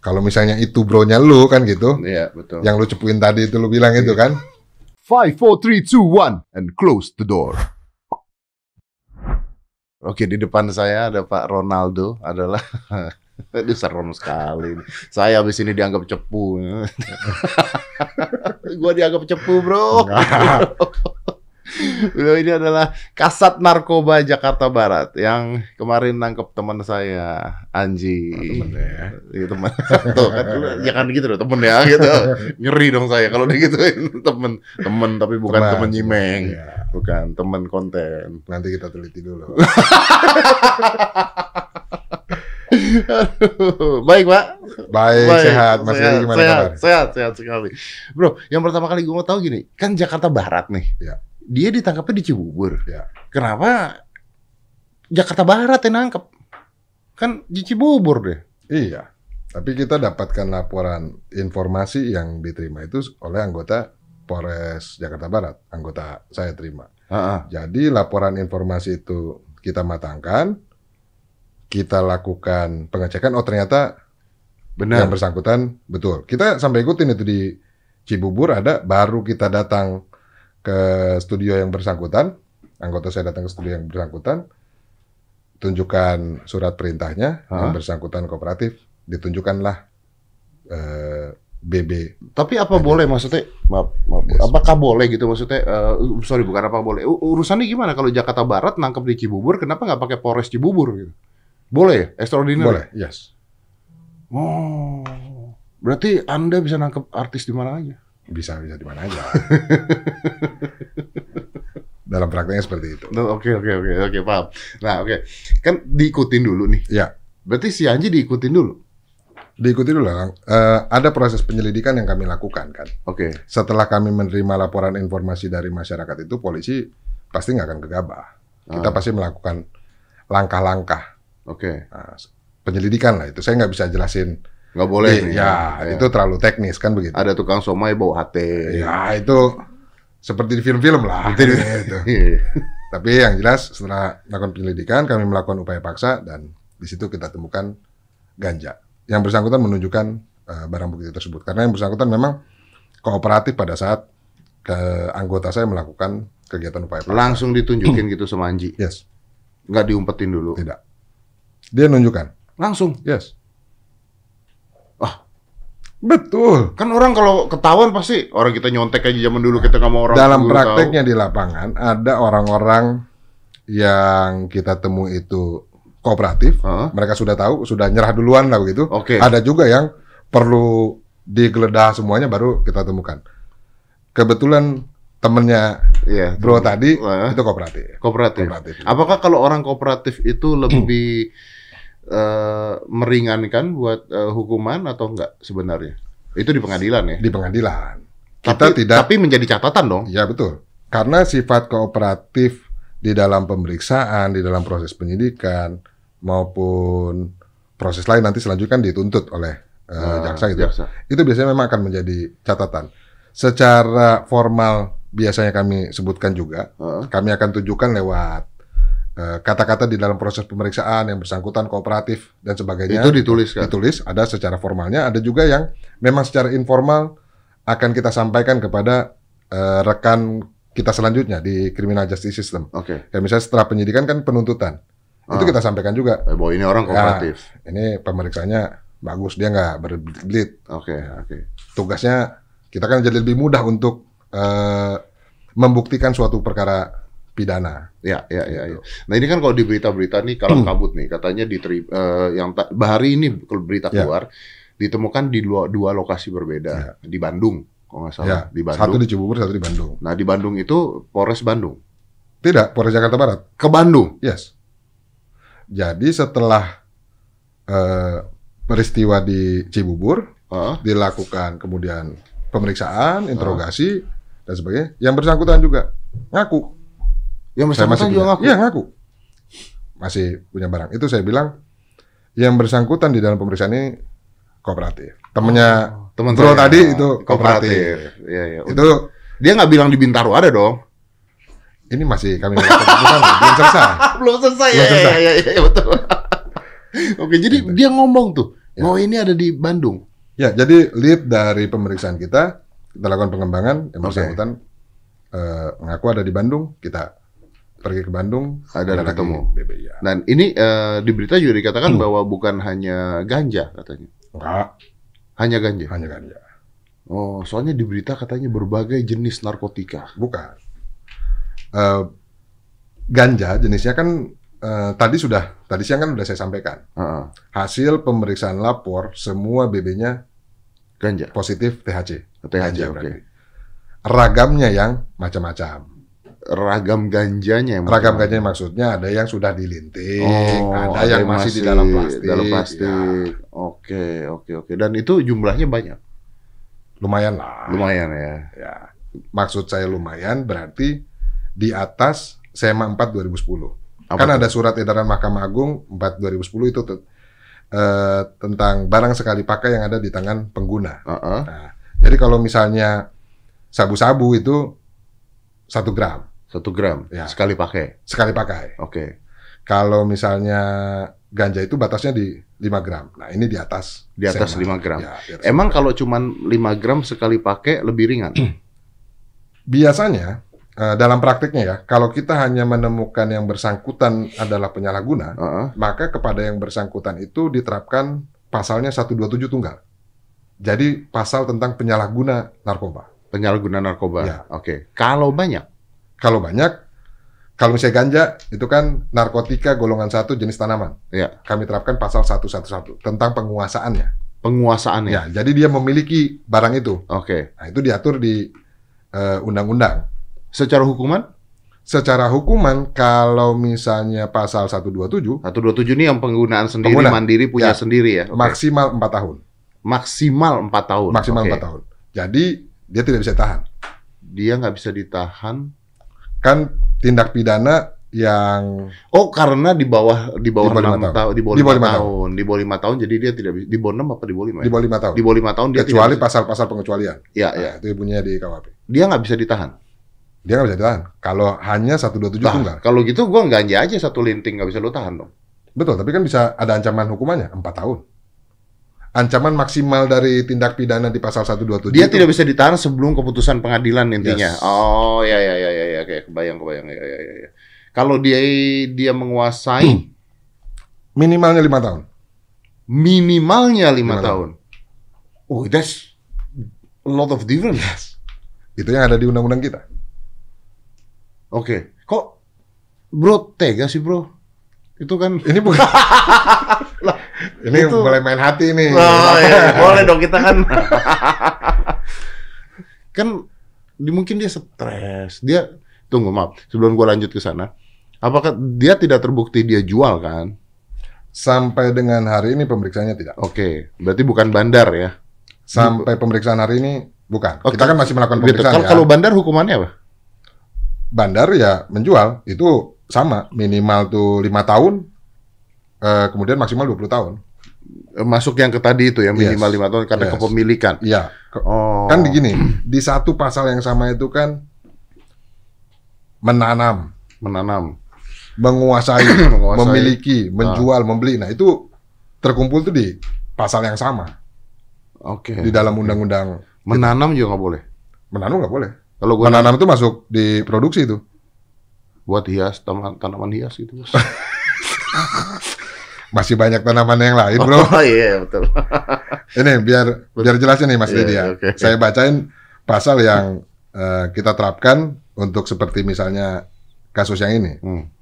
Kalau misalnya itu bronya lu kan gitu. Iya, betul. Yang lu cepuin tadi itu lu bilang itu kan. 5, 4, 3, 2, 1, and close the door. Oke, di depan saya ada Pak Ronaldo adalah aduh serem sekali. Saya habis ini dianggap cepu. Gua dianggap cepu, bro. Beliau ini adalah Kasat Narkoba Jakarta Barat yang kemarin nangkep teman saya, Anji. Temen ya. Iya, teman. Tuh kan, jangan gitu loh, temen ya gitu. Ngeri dong saya kalau digituin. Temen tapi bukan temen nyimeng. Iya. Bukan temen konten. Nanti kita teliti dulu. Baik, Pak. Baik, sehat. Mas Eri gimana kabar? Sehat sekali. Bro, yang pertama kali gue mau tahu gini, kan Jakarta Barat nih. Ya. Dia ditangkapnya di Cibubur. Ya. Kenapa Jakarta Barat yang nangkep? Kan di Cibubur deh. Iya. Tapi kita dapatkan laporan informasi yang diterima itu oleh anggota Polres Jakarta Barat. Anggota saya terima. Jadi laporan informasi itu kita matangkan, kita lakukan pengecekan. Oh ternyata Benar. yang bersangkutan betul. Kita sampai ikutin itu di Cibubur ada. Baru kita datang ke studio yang bersangkutan. Anggota saya datang ke studio yang bersangkutan. Tunjukkan surat perintahnya. Yang bersangkutan kooperatif. Ditunjukkanlah BB. Tapi apa boleh maksudnya? Maaf, Yes. apakah boleh gitu maksudnya? Sorry, bukan apa boleh. Urusannya gimana kalau Jakarta Barat nangkep di Cibubur? Kenapa nggak pakai Polres Cibubur gitu? Boleh ya? Extraordinary? Boleh, yes. Oh, berarti Anda bisa nangkep artis di mana aja? Bisa di mana aja. Dalam prakteknya seperti itu. Oke, paham. Nah, oke. Kan diikutin dulu nih. Ya, Berarti si Anji diikutin dulu. diikuti dulu Kang. Ada proses penyelidikan yang kami lakukan kan. Oke. Setelah kami menerima laporan informasi dari masyarakat itu, polisi pasti nggak akan gegabah. Kita pasti melakukan langkah-langkah. Oke. Nah, penyelidikan lah itu. Saya nggak bisa jelasin. Nggak boleh nih. Ya, itu terlalu teknis kan begitu. Ada tukang somai bawa HT. Ya, itu seperti di film-film lah. Gitu. Tapi yang jelas setelah melakukan penyelidikan, kami melakukan upaya paksa dan di situ kita temukan ganja. Yang bersangkutan menunjukkan barang bukti tersebut. Karena yang bersangkutan memang kooperatif pada saat anggota saya melakukan kegiatan upaya paksa. Langsung ditunjukin gitu sama Anji. Yes. Nggak diumpetin dulu. Tidak. Dia nunjukkan. Langsung. Yes. Betul. Kan orang kalau ketahuan pasti orang kita nyontek aja zaman dulu kita nggak mau orang Dalam dulu prakteknya di lapangan ada orang-orang yang kita temui itu kooperatif. Mereka sudah tahu, sudah nyerah duluan lah begitu. Oke. Ada juga yang perlu digeledah semuanya baru kita temukan. Kebetulan temennya Iya, bro tadi itu kooperatif. Kooperatif. Kooperatif. Apakah kalau orang kooperatif itu lebih meringankan buat hukuman atau enggak sebenarnya? Itu di pengadilan ya? Di pengadilan. Kita tidak. Tapi menjadi catatan dong. Ya betul. Karena sifat kooperatif di dalam pemeriksaan, di dalam proses penyidikan maupun proses lain nanti selanjutnya kan dituntut oleh jaksa gitu. Itu biasanya memang akan menjadi catatan. Secara formal biasanya kami sebutkan juga, kami akan tunjukkan lewat kata-kata di dalam proses pemeriksaan yang bersangkutan kooperatif dan sebagainya. Itu ditulis kan? Ditulis, ada secara formalnya, ada juga yang memang secara informal akan kita sampaikan kepada rekan kita selanjutnya di criminal justice system. Oke. Kayak misalnya setelah penyidikan kan penuntutan. Itu kita sampaikan juga. Bahwa ini orang kooperatif. Ya, ini pemeriksaannya bagus, dia nggak berbelit. Oke. Tugasnya kita kan jadi lebih mudah untuk membuktikan suatu perkara pidana. Ya. Nah ini kan kalau di berita-berita nih kalau kabut nih katanya yang hari ini kalau berita keluar ditemukan di dua lokasi berbeda di Bandung kalau nggak salah. Di Bandung. Satu di Cibubur, satu di Bandung. Nah di Bandung itu Polres Bandung. Tidak, Polres Jakarta Barat. Ke Bandung. Yes. Jadi setelah peristiwa di Cibubur dilakukan kemudian pemeriksaan, interogasi dan sebagainya. Yang bersangkutan juga ngaku. Yang bersangkutan juga ngaku? Iya, ngaku. Masih punya barang. Itu saya bilang, yang bersangkutan di dalam pemeriksaan ini kooperatif. Temennya teman bro saya, tadi itu kooperatif. Iya. Itu dia nggak bilang di Bintaro ada dong? ini masih kami lakukan, belum selesai. Belum selesai. Iya, betul. Oke, jadi dia ngomong tuh. Ya. Oh, ini ada di Bandung. Ya, jadi lead dari pemeriksaan kita lakukan pengembangan, yang bersangkutan mengaku ada di Bandung, kita pergi ke Bandung, Ada ketemu. BBI. Ya. Dan ini di berita juga dikatakan bahwa bukan hanya ganja katanya. Enggak, Hanya ganja. hanya ganja. Oh, soalnya di berita katanya berbagai jenis narkotika. Bukan. Ganja jenisnya kan tadi siang kan sudah saya sampaikan. Heeh. Hasil pemeriksaan lapor semua BB-nya Ganja. positif THC. THC, Ganja oke. berarti. Ragamnya yang macam-macam. Ragam ganjanya yang Ragam macam-macam. ganjanya maksudnya ada yang sudah dilinting, Oh, ada yang masih di dalam plastik. Dalam plastik. Ya, Oke. Dan itu jumlahnya banyak. lumayan lah. Lumayan ya. Ya. Maksud saya lumayan berarti di atas SEMA 4 2010. Apa Kan tuh? ada surat edaran Mahkamah Agung 4 2010 itu tentang barang sekali pakai yang ada di tangan pengguna. Heeh. Nah, jadi kalau misalnya sabu-sabu itu 1 gram 1 gram Ya. sekali pakai. sekali pakai. Oke. Kalau misalnya ganja itu batasnya di 5 gram. Nah, ini di atas Di atas SEMA. 5 gram. Ya, di atas Emang 5 gram. kalau cuman 5 gram sekali pakai lebih ringan? Biasanya dalam praktiknya ya, kalau kita hanya menemukan yang bersangkutan adalah penyalahguna, Heeh. maka kepada yang bersangkutan itu diterapkan pasalnya 127 tunggal. Jadi pasal tentang penyalahguna narkoba. Penyalahguna narkoba. Ya. Oke. Kalau banyak, Kalau banyak, kalau misalnya ganja itu kan narkotika golongan 1 jenis tanaman. ya, Kami terapkan pasal 111 tentang penguasaannya. penguasaannya. Ya, jadi dia memiliki barang itu. Oke. Nah, itu diatur di undang-undang. Secara hukuman, Secara hukuman, kalau misalnya pasal 127, 127 ini yang penggunaan sendiri, Pengguna. mandiri, punya Ya. sendiri ya? Oke. maksimal 4 tahun. Maksimal 4 tahun. Maksimal Oke. 4 tahun. Jadi, dia tidak bisa tahan. Dia nggak bisa ditahan. Kan tindak pidana yang Oh, karena di bawah Di bawah 6 5 tahun, di bawah Di bawah 5 5 tahun. Di bawah 5 tahun jadi dia tidak bisa. Di bawah 6 apa di bawah 5 ya? di bawah 5 tahun. Di bawah 5 tahun dia Kecuali tidak bisa. pasal-pasal pengecualian. Ya, Nah, ya. itu bunyinya di KUHP. Dia nggak bisa ditahan. Dia nggak bisa ditahan. Kalau hanya 127 Nah, tunggal. kalau gitu gua ganja aja satu linting nggak bisa lo tahan dong. Betul, tapi kan bisa ada ancaman hukumannya 4 tahun. Ancaman maksimal dari tindak pidana di pasal 127 Dia itu tidak bisa ditahan sebelum keputusan pengadilan intinya. Yes. Oh, ya, kayak kebayang ya. Kalau dia menguasai minimalnya 5 tahun. minimalnya 5 5 tahun. Oh, that's a lot of difference. Itu yang ada di undang-undang kita. Oke. Kok bro tega sih, bro? Itu kan Ini bukan ini itu- mulai main hati nih. Oh, iya. Boleh dong kita kan. Kan mungkin dia stres. Dia tunggu maaf, sebelum gua lanjut ke sana. Apakah dia tidak terbukti dia jual kan? Sampai dengan hari ini pemeriksaannya tidak. Oke, berarti bukan bandar ya. Sampai pemeriksaan hari ini bukan. Oke. Kita kan masih melakukan Gitu. pemeriksaan ya. Kalau bandar hukumannya apa? Bandar ya menjual itu sama, minimal tuh 5 tahun, kemudian maksimal 20 tahun. Masuk yang ke tadi itu ya, minimal Yes. 5 tahun karena Yes. kepemilikan. Iya. Oh. Kan begini, di satu pasal yang sama itu kan menanam, Menanam. menguasai, Menguasai. memiliki, menjual, membeli. Nah, itu terkumpul tuh di pasal yang sama Oke. di dalam undang-undang. Menanam juga nggak boleh. Menanam nggak boleh. Kalau gua Menanam itu masuk di produksi itu. buat hias, tanaman hias gitu, Bos. Masih banyak tanaman yang lain, bro. Oh iya, betul. Ini biar jelasin nih Mas Iya, Dedi ya. oke. Saya bacain pasal yang kita terapkan untuk seperti misalnya kasus yang ini.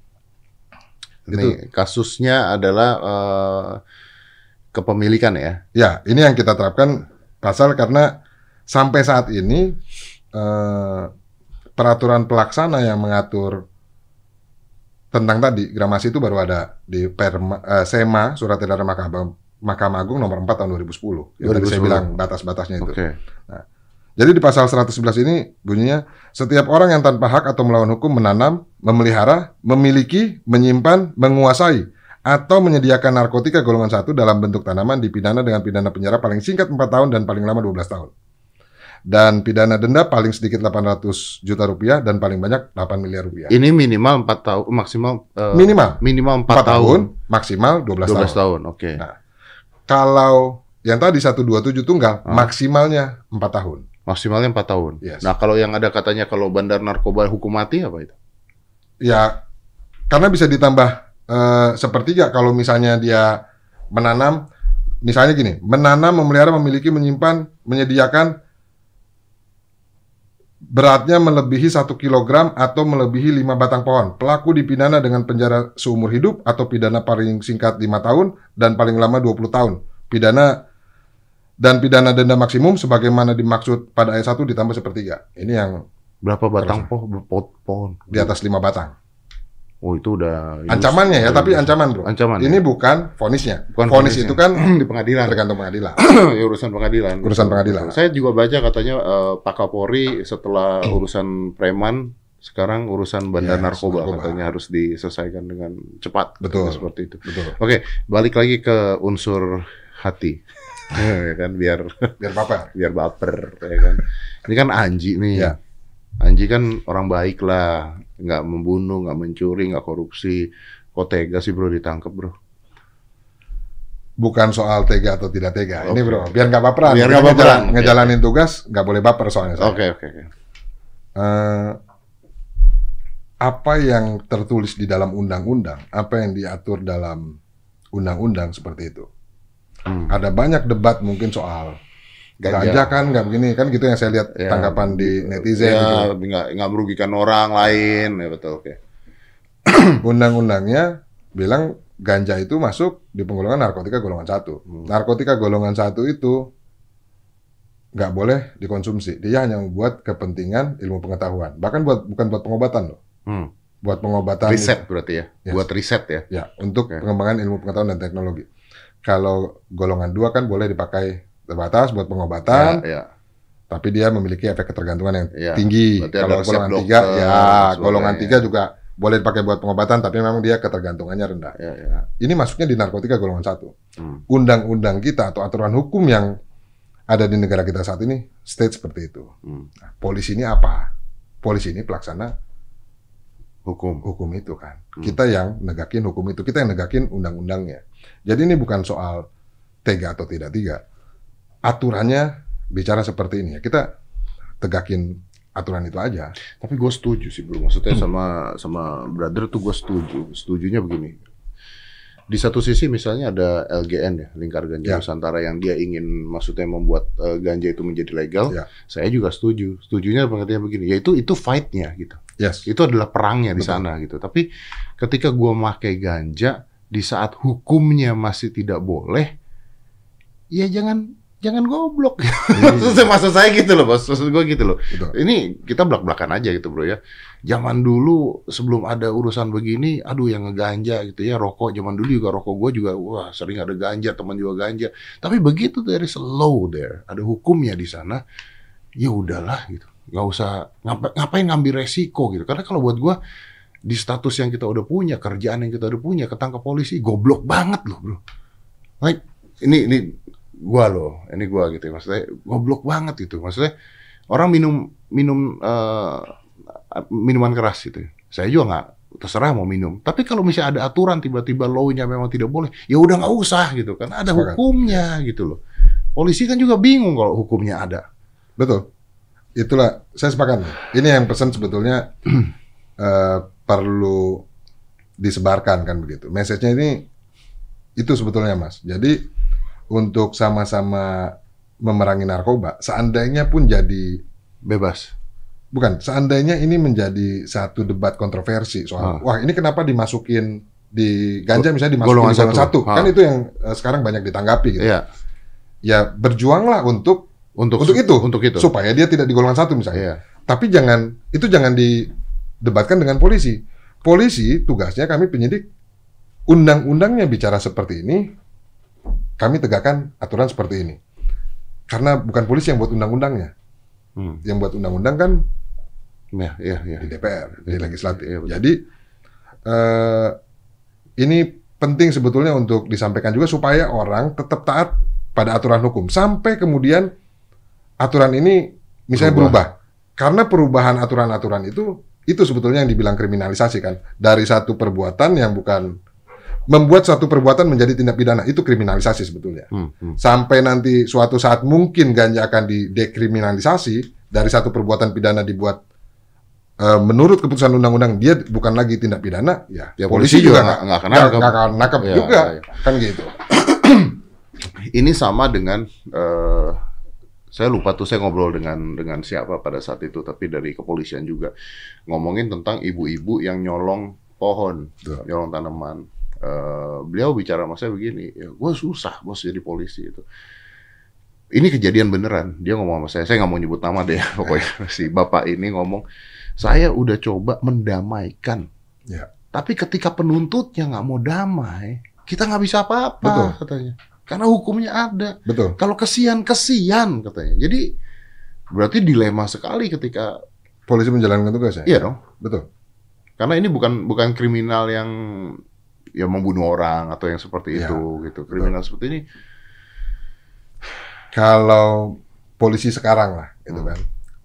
Ini kasusnya adalah kepemilikan ya. Ya, ini yang kita terapkan pasal karena sampai saat ini peraturan pelaksana yang mengatur tentang tadi gramasi itu baru ada di SEMA Surat Edaran Mahkamah Agung nomor 4 tahun 2010. Yang tadi saya 2010. bilang batas-batasnya itu. Oke. Jadi di pasal 111 ini bunyinya setiap orang yang tanpa hak atau melawan hukum menanam, memelihara, memiliki, menyimpan, menguasai atau menyediakan narkotika golongan 1 dalam bentuk tanaman dipidana dengan pidana penjara paling singkat 4 tahun dan paling lama 12 tahun. Dan pidana denda paling sedikit 800 juta rupiah dan paling banyak 8 miliar rupiah. Ini minimal 4 tahun, maksimal Minimal minimal 4 4 tahun, maksimal 12 12 tahun. tahun. Oke. Nah, Kalau yang tadi 127 tunggal, maksimalnya 4 tahun. Maksimalnya 4 tahun. Yes. Nah, kalau yang ada katanya kalau bandar narkoba hukum mati apa itu? Ya, karena bisa ditambah sepertiga kalau misalnya dia menanam, misalnya gini, menanam, memelihara, memiliki, menyimpan, menyediakan beratnya melebihi 1 kilogram atau melebihi 5 batang pohon. Pelaku dipidana dengan penjara seumur hidup atau pidana paling singkat 5 tahun dan paling lama 20 tahun. Pidana denda maksimum sebagaimana dimaksud pada ayat 1 ditambah sepertiga. Ini yang berapa batang pohon? Di atas 5 batang. Oh, itu udah ancamannya ya, tapi ancaman, Bro. Ancaman. Ini bukan vonisnya. Bukan vonis vonisnya. Itu kan di pengadilan. tergantung pengadilan. Ya, urusan pengadilan. Urusan pengadilan. Saya juga baca katanya Pak Kapolri setelah urusan preman, sekarang urusan bandar narkoba katanya harus diselesaikan dengan cepat. Betul. Seperti itu. Betul. Oke, balik lagi ke unsur hati. Ya kan biar baper. Biar baper, ya kan. Ini kan Anji nih. Ya. Anji kan orang baik lah, nggak membunuh, nggak mencuri, nggak korupsi. Kok tega sih bro ditangkap bro? Bukan soal tega atau tidak tega. Okay. Ini bro, biar nggak baperan. Biar nggak baperan. Ngejalanin tugas nggak boleh baper soalnya. Oke. Apa yang tertulis di dalam undang-undang, apa yang diatur dalam undang-undang seperti itu. Ada banyak debat mungkin soal ganja kan nggak begini kan gitu yang saya lihat tanggapan di netizen. Ya, nggak merugikan orang lain, ya betul. Oke. Undang-undangnya bilang ganja itu masuk di penggolongan narkotika golongan 1. Narkotika golongan 1 itu nggak boleh dikonsumsi. Dia hanya membuat kepentingan ilmu pengetahuan. Bahkan bukan buat pengobatan loh. Buat pengobatan. Riset berarti ya? Yes. Buat riset ya? Ya, untuk pengembangan ilmu pengetahuan dan teknologi. Kalau golongan 2 kan boleh dipakai terbatas buat pengobatan. Ya. Tapi dia memiliki efek ketergantungan yang tinggi. Kalau golongan 3, golongan 3 juga boleh dipakai buat pengobatan, tapi memang dia ketergantungannya rendah. Ya. Ini masuknya di narkotika golongan 1. Undang-undang kita atau aturan hukum yang ada di negara kita saat ini state seperti itu. Nah, polisi ini apa? Polisi ini pelaksana hukum itu kan. Kita yang negakin hukum itu, kita yang negakin undang-undangnya. Jadi ini bukan soal tega atau tidak tega. Aturannya bicara seperti ini ya. Kita tegakin aturan itu aja. Tapi gue setuju sih bro. Maksudnya sama brother tuh gue setuju. Setujunya begini. Di satu sisi misalnya ada LGN ya, Lingkar Ganja Nusantara yang dia ingin maksudnya membuat ganja itu menjadi legal. Saya juga setuju. Setujunya pengertiannya begini. Yaitu itu fight-nya gitu. Itu adalah perangnya di sana gitu. Tapi ketika gue pakai ganja di saat hukumnya masih tidak boleh, ya jangan goblok. Maksud saya gitu loh, bos. Maksud gue gitu loh. Betul. Ini kita belak-belakan aja gitu, bro ya. Zaman dulu sebelum ada urusan begini, aduh yang ngeganja gitu ya, rokok. Zaman dulu juga rokok gue juga, wah sering ada ganja, teman juga ganja. Tapi begitu there is a law there, ada hukumnya di sana, ya udahlah gitu. Nggak usah ngapain ngambil resiko gitu. Karena kalau buat gue di status yang kita udah punya, kerjaan yang kita udah punya, ketangkap polisi, goblok banget loh, bro. Like ini gua loh, ini gua gitu ya, maksudnya goblok banget gitu, maksudnya orang minum minuman keras gitu, saya juga nggak terserah mau minum, tapi kalau misalnya ada aturan tiba-tiba law-nya memang tidak boleh, ya udah nggak usah gitu, kan ada hukumnya gitu loh. Polisi kan juga bingung kalau hukumnya ada. Betul, itulah saya sepakat. Ini yang pesan sebetulnya perlu disebarkan kan begitu. Message-nya ini itu sebetulnya Mas. Jadi untuk sama-sama memerangi narkoba, seandainya pun jadi bebas. Bukan, seandainya ini menjadi satu debat kontroversi soal, wah ini kenapa dimasukin di ganja misalnya dimasukin golongan di golongan 1. Kan itu yang sekarang banyak ditanggapi gitu. Ya berjuanglah untuk itu. Supaya dia tidak di golongan 1 misalnya. Tapi jangan didebatkan dengan polisi. Polisi tugasnya kami penyidik, undang-undangnya bicara seperti ini, kami tegakkan aturan seperti ini. Karena bukan polisi yang buat undang-undangnya. Yang buat undang-undang kan di DPR, di legislatif. Jadi ini penting sebetulnya untuk disampaikan juga supaya orang tetap taat pada aturan hukum. Sampai kemudian aturan ini misalnya berubah. Karena perubahan aturan-aturan itu sebetulnya yang dibilang kriminalisasi kan. Dari satu perbuatan yang bukan membuat suatu perbuatan menjadi tindak pidana itu kriminalisasi sebetulnya. Sampai nanti suatu saat mungkin ganja akan didekriminalisasi dari satu perbuatan pidana dibuat menurut keputusan undang-undang dia bukan lagi tindak pidana, ya polisi juga nggak akan nangkap juga, kan gitu. Ini sama dengan saya lupa tuh saya ngobrol dengan siapa pada saat itu, tapi dari kepolisian juga ngomongin tentang ibu-ibu yang nyolong pohon, nyolong tanaman. Beliau bicara sama saya begini, ya, gue susah bos jadi polisi itu. Ini kejadian beneran. Dia ngomong sama saya nggak mau nyebut nama deh, pokoknya si bapak ini ngomong, saya udah coba mendamaikan, tapi ketika penuntutnya nggak mau damai, kita nggak bisa apa-apa, katanya. Karena hukumnya ada. Kalau kesian katanya. Jadi berarti dilema sekali ketika polisi menjalankan tugas ya. Iya dong. Betul. Karena ini bukan kriminal yang membunuh orang atau yang seperti itu gitu. Kriminal seperti ini. Kalau polisi sekarang lah, gitu kan.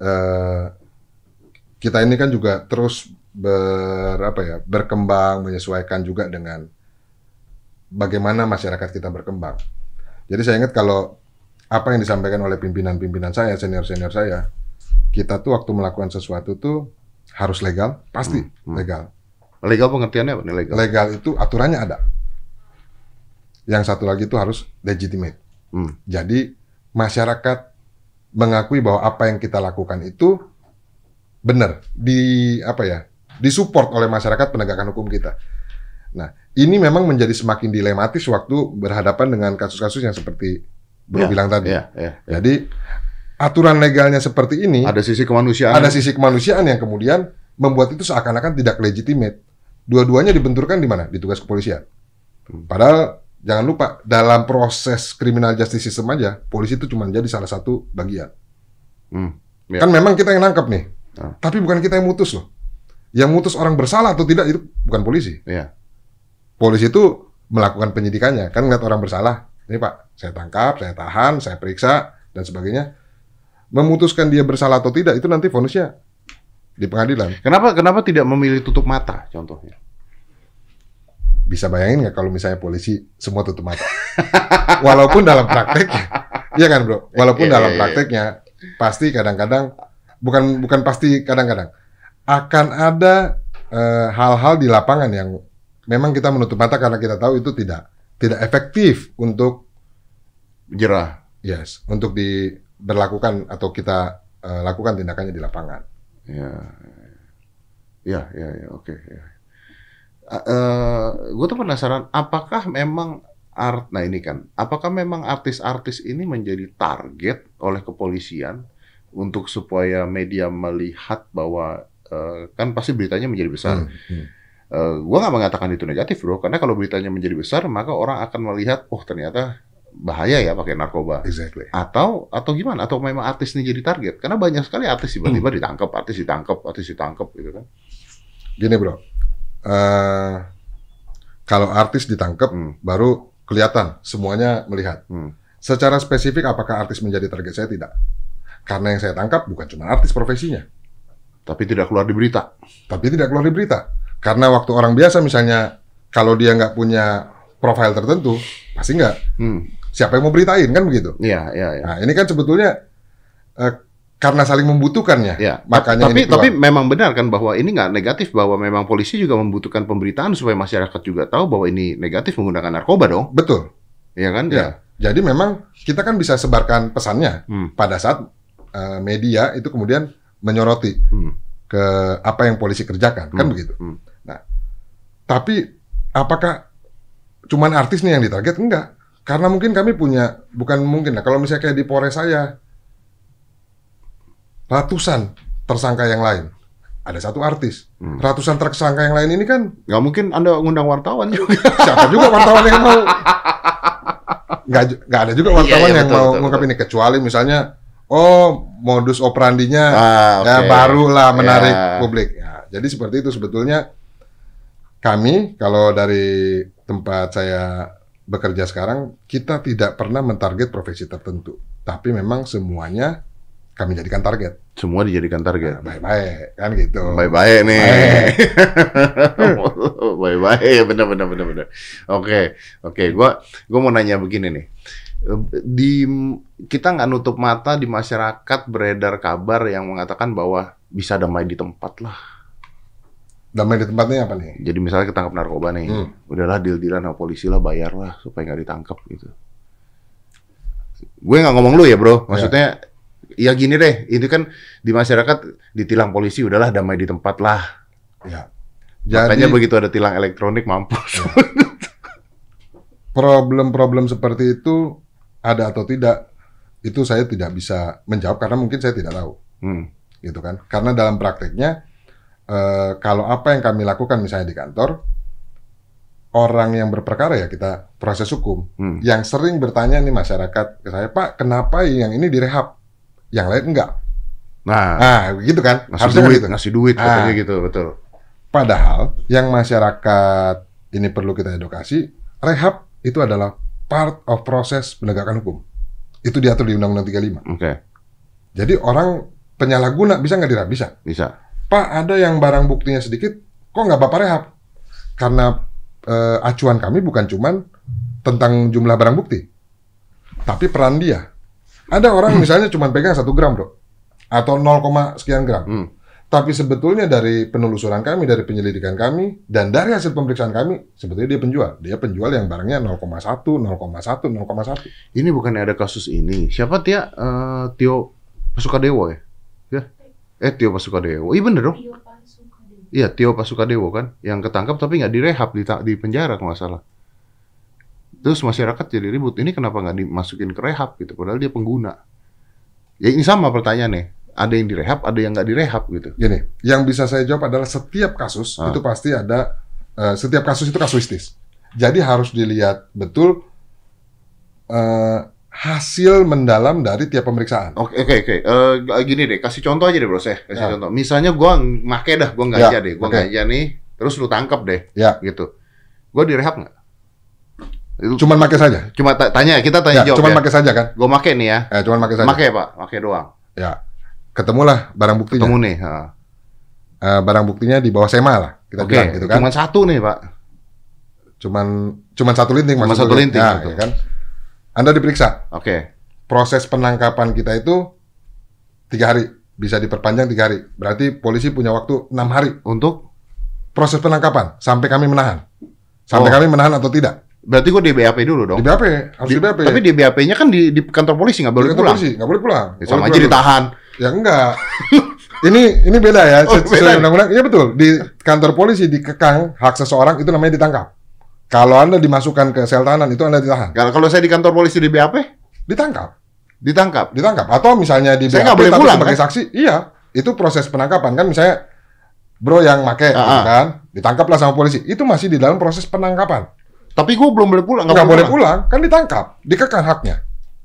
Kita ini kan juga terus berkembang, menyesuaikan juga dengan bagaimana masyarakat kita berkembang. Jadi saya ingat kalau apa yang disampaikan oleh pimpinan-pimpinan saya, senior-senior saya, kita tuh waktu melakukan sesuatu tuh harus legal, pasti legal. Legal pengertiannya apa nih legal? Legal itu aturannya ada. Yang satu lagi itu harus legitimate. Jadi masyarakat mengakui bahwa apa yang kita lakukan itu benar, disupport oleh masyarakat penegakan hukum kita. Nah, ini memang menjadi semakin dilematis waktu berhadapan dengan kasus-kasus yang seperti Bro bilang tadi. Jadi aturan legalnya seperti ini, ada sisi kemanusiaan. Ada sisi kemanusiaan yang kemudian membuat itu seakan-akan tidak legitimate. Dua-duanya dibenturkan di mana? Di tugas kepolisian. Padahal jangan lupa dalam proses criminal justice system aja, polisi itu cuma jadi salah satu bagian. Kan memang kita yang nangkap nih, tapi bukan kita yang mutus loh. Yang mutus orang bersalah atau tidak itu bukan polisi. Polisi itu melakukan penyidikannya, kan ngeliat orang bersalah. Ini Pak, saya tangkap, saya tahan, saya periksa dan sebagainya. Memutuskan dia bersalah atau tidak itu nanti vonisnya di pengadilan. Kenapa tidak memilih tutup mata contohnya? Bisa bayangin nggak kalau misalnya polisi semua tutup mata? Walaupun dalam prakteknya, iya kan bro? Walaupun dalam prakteknya pasti kadang-kadang bukan pasti kadang-kadang akan ada hal-hal di lapangan yang memang kita menutup mata karena kita tahu itu tidak efektif untuk jerah. Yes, untuk diberlakukan atau kita lakukan tindakannya di lapangan. Oke. Gue tuh penasaran, apakah memang apakah memang artis-artis ini menjadi target oleh kepolisian untuk supaya media melihat bahwa kan pasti beritanya menjadi besar. Gue nggak mengatakan itu negatif bro, karena kalau beritanya menjadi besar maka orang akan melihat, oh ternyata bahaya ya pakai narkoba. Exactly. Atau gimana? Atau memang artis ini jadi target? Karena banyak sekali artis tiba-tiba ditangkap gitu kan. Gini bro, kalau artis ditangkap baru kelihatan semuanya melihat. Secara spesifik apakah artis menjadi target saya? Tidak. Karena yang saya tangkap bukan cuma artis profesinya. Tapi tidak keluar di berita. Karena waktu orang biasa misalnya, kalau dia nggak punya profil tertentu, pasti nggak. Siapa yang mau beritain, kan begitu? Iya. Nah, ini kan sebetulnya karena saling membutuhkannya. Makanya tapi memang benar kan bahwa ini nggak negatif, bahwa memang polisi juga membutuhkan pemberitaan supaya masyarakat juga tahu bahwa ini negatif menggunakan narkoba dong. Betul. Iya kan? Ya. Jadi memang kita kan bisa sebarkan pesannya pada saat media itu kemudian menyoroti ke apa yang polisi kerjakan, kan begitu. Nah, tapi apakah cuman artis nih yang ditarget? Enggak. Karena mungkin kami punya, bukan mungkin lah, kalau misalnya kayak di Polres saya, ratusan tersangka yang lain. Ada satu artis. Ratusan tersangka yang lain ini kan... Nggak mungkin Anda ngundang wartawan juga. Siapa juga wartawan yang mau... Nggak ada juga wartawan yang mau ngungkap ini. Kecuali misalnya, modus operandinya ya barulah menarik publik. Ya, jadi seperti itu sebetulnya. Kami, kalau dari tempat saya bekerja sekarang, kita tidak pernah mentarget profesi tertentu. Tapi memang semuanya kami jadikan target. Semua dijadikan target. Baik-baik, kan gitu. Baik-baik nih. Baik-baik, benar. Oke. Gua mau nanya begini nih. Kita nggak nutup mata di masyarakat beredar kabar yang mengatakan bahwa bisa damai di tempat lah. Damai di tempatnya apa nih? Jadi misalnya ketangkap narkoba nih, udahlah deal-dealan sama polisi lah, bayar lah supaya nggak ditangkap gitu. Gue nggak ngomong lu ya bro, maksudnya ya gini deh, itu kan di masyarakat ditilang polisi, udahlah damai di tempat lah. Ya. Makanya begitu ada tilang elektronik mampus. Ya. Problem-problem seperti itu ada atau tidak, itu saya tidak bisa menjawab karena mungkin saya tidak tahu, gitu kan? Karena dalam prakteknya, kalau apa yang kami lakukan misalnya di kantor, orang yang berperkara ya kita proses hukum. Yang sering bertanya nih masyarakat ke saya, Pak, kenapa yang ini direhab, yang lain enggak? Nah, gitu kan? Ngasih duit, katanya gitu, betul. Padahal yang masyarakat ini perlu kita edukasi, rehab itu adalah part of proses penegakan hukum. Itu diatur di Undang-Undang 35. Oke. Jadi orang penyalahguna bisa nggak direhab? Bisa. Bisa. Pak, ada yang barang buktinya sedikit, kok nggak Bapak rehab? Karena acuan kami bukan cuman tentang jumlah barang bukti, tapi peran dia. Ada orang misalnya cuma pegang 1 gram, bro, atau 0, sekian gram. Tapi sebetulnya dari penelusuran kami, dari penyelidikan kami, dan dari hasil pemeriksaan kami, sebetulnya dia penjual. Dia penjual yang barangnya 0,1, 0,1, 0,1. Ini bukannya ada kasus ini. Siapa dia? Tio Pasukadewo ya? Tio Pasukadewo. Iya bener dong? Iya, Tio Pasukadewo kan? Yang ketangkap tapi nggak direhab, di penjara kalau nggak salah. Terus masyarakat jadi ribut. Ini kenapa nggak dimasukin ke rehab gitu? Padahal dia pengguna. Ya ini sama pertanyaannya. Ada yang direhab, ada yang nggak direhab gitu. Gini, yang bisa saya jawab adalah setiap kasus itu pasti ada, setiap kasus itu kasuistis. Jadi harus dilihat betul hasil mendalam dari tiap pemeriksaan. Oke. Gini deh, kasih contoh aja deh bro, kasih contoh. Misalnya gua ganja deh, ganja nih, terus lu tangkap deh, gitu. Gua direhab nggak? Cuman pakai saja. Cuma tanya, kita tanya jawab. Cuman pakai saja kan? Gua pakai nih ya. Cuman pakai saja. Pakai pak, pakai doang. Ya. Ketemulah barang buktinya. Ketemu nih. Barang buktinya di bawah SEMA lah, kita bilang gitu kan. Cuman 1 nih pak. Cuman 1 linting. Cuma 1 linting. Nah, ya kan. Anda diperiksa. Oke. Proses penangkapan kita itu 3 hari, bisa diperpanjang 3 hari. Berarti polisi punya waktu 6 hari untuk proses penangkapan sampai kami menahan. Sampai kami menahan atau tidak. Berarti gue di BAP dulu dong. Di BAP, harus di BAP. Tapi di BAP-nya kan di kantor polisi nggak boleh pulang. Nggak boleh pulang. Ya, sama aja ditahan. Ya enggak. ini beda ya. Sesuai undang-undang. Iya betul. Di kantor polisi dikekang hak seseorang itu namanya ditangkap. Kalau Anda dimasukkan ke sel tahanan itu Anda ditahan. Kalau saya di kantor polisi di BAP, ditangkap. Atau misalnya di BAP saya nggak boleh pulang sebagai saksi. Iya, itu proses penangkapan kan. Misalnya bro yang make gitu kan, ditangkaplah sama polisi. Itu masih di dalam proses penangkapan. Tapi gue belum boleh pulang. Nggak boleh pulang, kan ditangkap, dikekang haknya.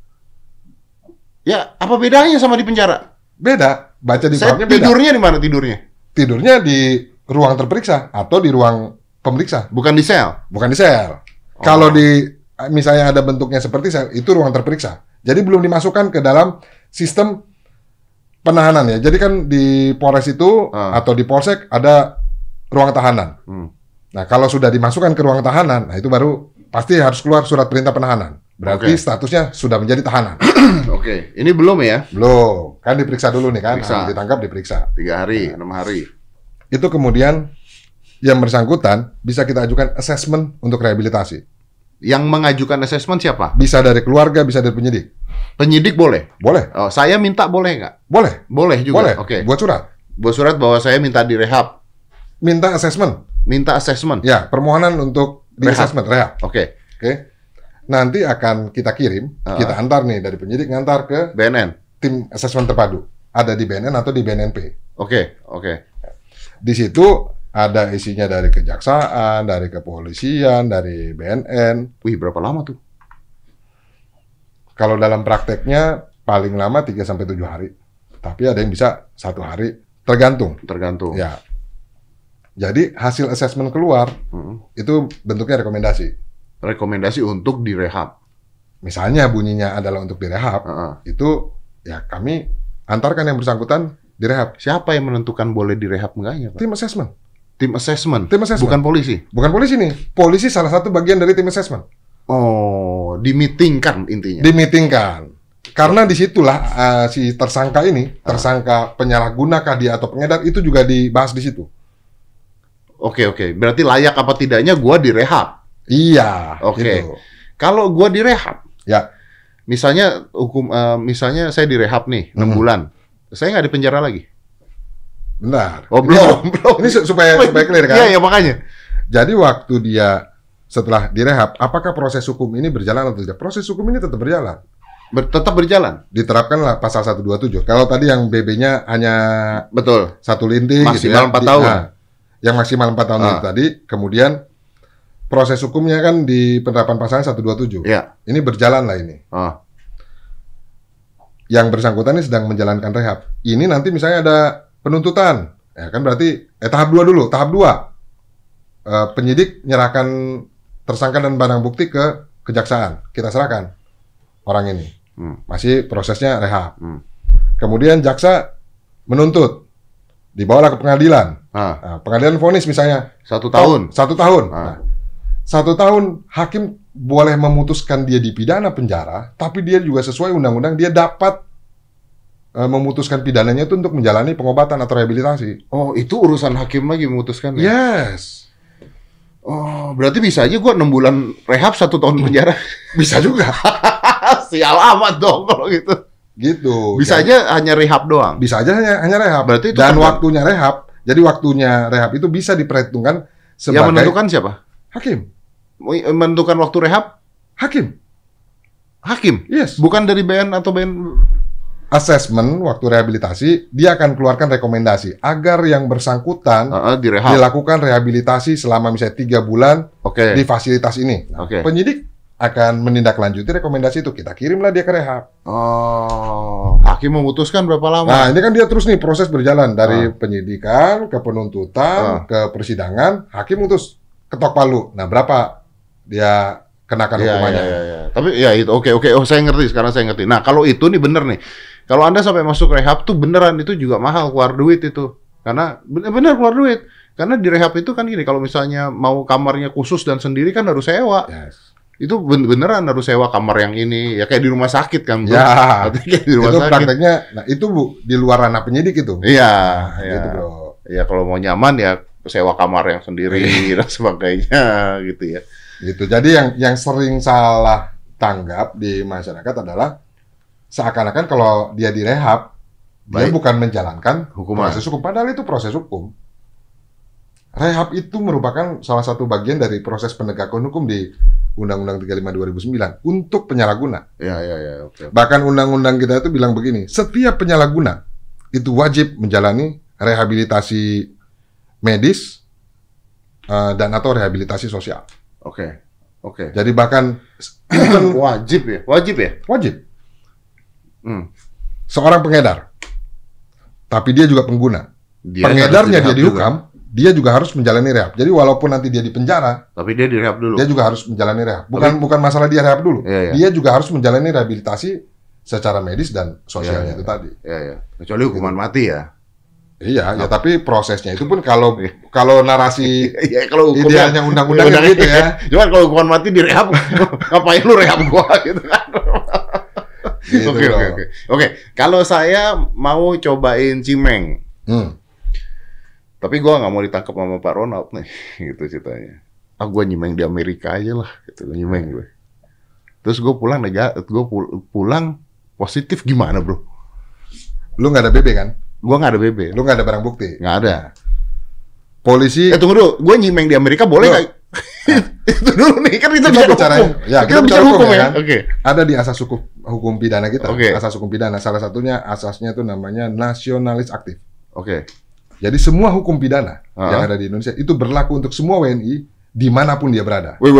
Ya, apa bedanya sama di penjara? Beda, baca di babnya beda. Tidurnya di mana tidurnya? Tidurnya di ruang terperiksa atau di ruang pemeriksa. Bukan di sel? Bukan di sel. Kalau misalnya ada bentuknya seperti sel, itu ruang terperiksa. Jadi belum dimasukkan ke dalam sistem penahanan ya. Jadi kan di Polres itu atau di Polsek ada ruang tahanan. Nah, kalau sudah dimasukkan ke ruang tahanan, nah itu baru pasti harus keluar surat perintah penahanan. Berarti statusnya sudah menjadi tahanan. Oke. Ini belum ya? Belum. Kan diperiksa dulu nih kan. Ditangkap, diperiksa. 3 hari, 6 hari. Itu kemudian yang bersangkutan bisa kita ajukan assessment untuk rehabilitasi. Yang mengajukan assessment siapa? Bisa dari keluarga, bisa dari penyidik. Penyidik boleh? Boleh. Oh, saya minta boleh nggak? Boleh. Boleh juga? Boleh. Oke. Buat surat. Buat surat bahwa saya minta direhab. Minta assessment. Minta assessment. Ya, permohonan untuk di assessment, rehab. Oke. Nanti akan kita kirim, kita antar nih dari penyidik ngantar ke BNN. Tim assessment terpadu. Ada di BNN atau di BNNP. Oke. Di situ ada isinya dari kejaksaan, dari kepolisian, dari BNN. Wih, berapa lama tuh? Kalau dalam prakteknya paling lama 3 sampai 7 hari. Tapi ada yang bisa 1 hari, tergantung. Ya. Jadi hasil assessment keluar, itu bentuknya rekomendasi. Rekomendasi untuk direhab. Misalnya bunyinya adalah untuk direhab, itu ya kami antarkan yang bersangkutan direhab. Siapa yang menentukan boleh direhab enggaknya, Pak? Tim assessment. Tim assessment. Tim assessment. Bukan polisi. Bukan polisi nih. Polisi salah satu bagian dari tim assessment. Oh, dimitingkan intinya. Dimitingkan. Karena disitulah si tersangka ini, tersangka penyalahgunakah dia atau pengedar, itu juga dibahas di situ. Oke. Berarti layak apa tidaknya gua direhab. Iya. Oke. Gitu. Kalau gua direhab, Ya. misalnya misalnya saya direhab nih 6 bulan, saya nggak di penjara lagi. Benar. Oh, belum. Ini supaya clear kan? Iya, makanya. Jadi waktu dia setelah direhab, apakah proses hukum ini berjalan atau tidak? Proses hukum ini tetap berjalan. Tetap berjalan. Diterapkanlah pasal 127. Kalau tadi yang BB-nya hanya Betul. 1 linting Maksimal 4 tahun. Nah, yang maksimal 4 tahun itu tadi, kemudian proses hukumnya kan di penerapan pasal 127. Iya. Ini berjalan lah ini. Yang bersangkutan ini sedang menjalankan rehab. Ini nanti misalnya ada penuntutan. Ya kan berarti tahap 2 dulu, tahap 2. Penyidik menyerahkan tersangka dan barang bukti ke kejaksaan. Kita serahkan orang ini. Masih prosesnya rehab. Kemudian jaksa menuntut. Dibawalah ke pengadilan. Nah, pengadilan vonis misalnya 1 tahun. 1 tahun. Nah, 1 tahun hakim boleh memutuskan dia dipidana penjara, tapi dia juga sesuai undang-undang dia dapat memutuskan pidananya itu untuk menjalani pengobatan atau rehabilitasi. Oh, itu urusan hakim lagi memutuskan ya? Yes. Oh, berarti bisa aja gua 6 bulan rehab 1 tahun penjara. Bisa juga. Sial amat dong kalau gitu. Gitu. Bisa aja hanya rehab doang. Bisa aja hanya rehab. Berarti itu dan waktunya rehab. Jadi waktunya rehab itu bisa diperhitungkan sebagai yang menentukan siapa? hakim. Menentukan waktu rehab? Hakim. Hakim? Yes. Bukan dari BN atau BN? Assessment waktu rehabilitasi, dia akan keluarkan rekomendasi agar yang bersangkutan direhab. dilakukan rehabilitasi selama misalnya 3 bulan di fasilitas ini. Nah, penyidik akan menindaklanjuti rekomendasi itu. Kita kirimlah dia ke rehab. Oh, hakim memutuskan berapa lama? Nah, ini kan dia terus nih proses berjalan dari penyidikan ke penuntutan ke persidangan. Hakim mutus ketok palu. Nah, berapa dia kenakan hukumannya? Tapi ya itu oke. Oh, saya ngerti. Sekarang saya ngerti. Nah, kalau itu nih bener nih. Kalau Anda sampai masuk rehab tuh beneran itu juga mahal, keluar duit itu. Karena bener keluar duit. Karena di rehab itu kan gini, kalau misalnya mau kamarnya khusus dan sendiri kan harus sewa. Yes. Itu beneran harus sewa kamar yang ini, ya kayak di rumah sakit kan, bro. Ya, kayak di rumah itu sakit. prakteknya, nah itu Bu, di luar ranah penyidik itu. Iya, gitu bro. Ya kalau mau nyaman ya sewa kamar yang sendiri dan sebagainya gitu ya. Gitu. Jadi yang sering salah tanggap di masyarakat adalah seakan-akan kalau dia direhab, dia bukan menjalankan proses hukum. Padahal itu proses hukum. Rehab itu merupakan salah satu bagian dari proses penegakan hukum di Undang-Undang 35 2009 untuk penyalahguna. Ya. Okay. Bahkan undang-undang kita itu bilang begini, setiap penyalahguna itu wajib menjalani rehabilitasi medis dan atau rehabilitasi sosial. Oke. Jadi bahkan wajib ya. Wajib. Seorang pengedar, tapi dia juga pengguna. Pengedarnya dia dihukam, dia juga harus menjalani rehab. Jadi walaupun nanti dia di penjara, tapi dia direhab dulu. Dia juga harus menjalani rehab. Bukan masalah dia rehab dulu. Dia juga harus menjalani rehabilitasi secara medis dan sosialnya itu tadi. Iya. Kecuali hukuman mati ya. Iya, ya tapi prosesnya itu pun kalau narasi kalau idealnya undang-undang gitu ya. Cuman kalau hukuman mati direhab, ngapain lu rehab gua gitu kan. Oke. Kalau saya mau cobain cimeng. Tapi gue nggak mau ditangkap sama Pak Ronald nih, gitu ceritanya. Gue nyimeng di Amerika aja lah, gitu nyimeng gue. Terus gue pulang positif gimana bro? Lu nggak ada BB kan? Gue nggak ada BB. Lu nggak ada barang bukti? Nggak ada. Polisi. Tunggu dulu, gue nyimeng di Amerika boleh nggak? Itu dulu nih kan kita bicara hukum. Ya, kita bicara hukum ya kan? Oke. Ada di asas hukum pidana kita. Okay. Asas hukum pidana. Salah satunya asasnya itu namanya nasionalis aktif. Oke. Jadi semua hukum pidana yang ada di Indonesia itu berlaku untuk semua WNI dimanapun dia berada. Itu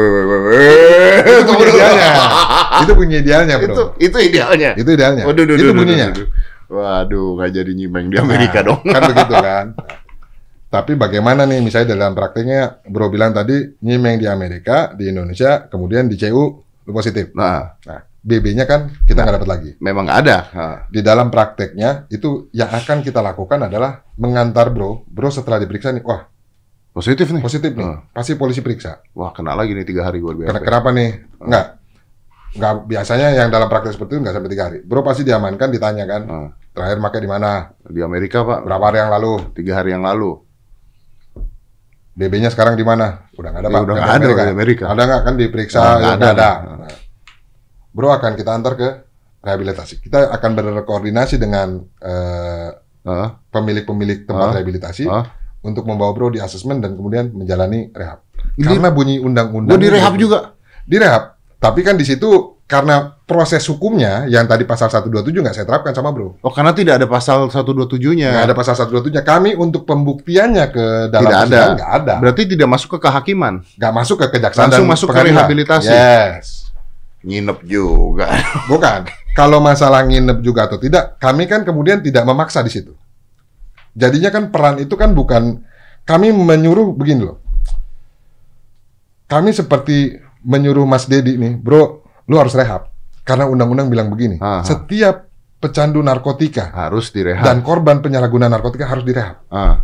bunyi idealnya. Itu bunyi idealnya, bro. Itu idealnya. Itu idealnya. Itu bunyinya. Waduh, nggak jadi nyimeng di Amerika dong. Kan begitu kan. Tapi bagaimana nih misalnya dalam prakteknya Bro bilang tadi nyimeng di Amerika, di Indonesia, kemudian di CU lu positif. Nah, BB-nya kan kita nggak dapat lagi. Memang nggak ada. Di dalam prakteknya itu yang akan kita lakukan adalah mengantar bro setelah diperiksa nih, wah Positif nih. pasti polisi periksa. Wah, kena lagi nih 3 hari gue biasa. Kenapa nih? Nggak biasanya yang dalam praktek seperti itu nggak sampai 3 hari. Bro pasti diamankan, ditanya kan, terakhir pakai di mana? Di Amerika Pak. Berapa hari yang lalu? 3 hari yang lalu. BB-nya sekarang di mana? Udah nggak ada Pak. Udah nggak ada di Amerika. Ada nggak kan diperiksa? Nggak ada. Nah, bro akan kita antar ke rehabilitasi. Kita akan berkoordinasi dengan pemilik-pemilik tempat rehabilitasi untuk membawa bro di asesmen dan kemudian menjalani rehab. Karena bunyi undang-undang. Di rehab juga? Di rehab. Tapi kan di situ karena proses hukumnya yang tadi pasal 127 nggak saya terapkan sama bro. Oh, karena tidak ada pasal 127-nya. Nggak ada pasal 127-nya. Kami untuk pembuktiannya ke dalam persidangan nggak ada. Berarti tidak masuk ke kehakiman. Nggak masuk ke kejaksaan. Langsung masuk ke rehabilitasi. Yes. Nginep juga. Bukan. Kalau masalah nginep juga atau tidak, kami kan kemudian tidak memaksa di situ. Jadinya kan peran itu kan bukan kami menyuruh begini loh. Kami seperti menyuruh Mas Dedi nih, bro, lu harus rehab. Karena undang-undang bilang begini, setiap pecandu narkotika harus direhab dan korban penyalahgunaan narkotika harus direhab.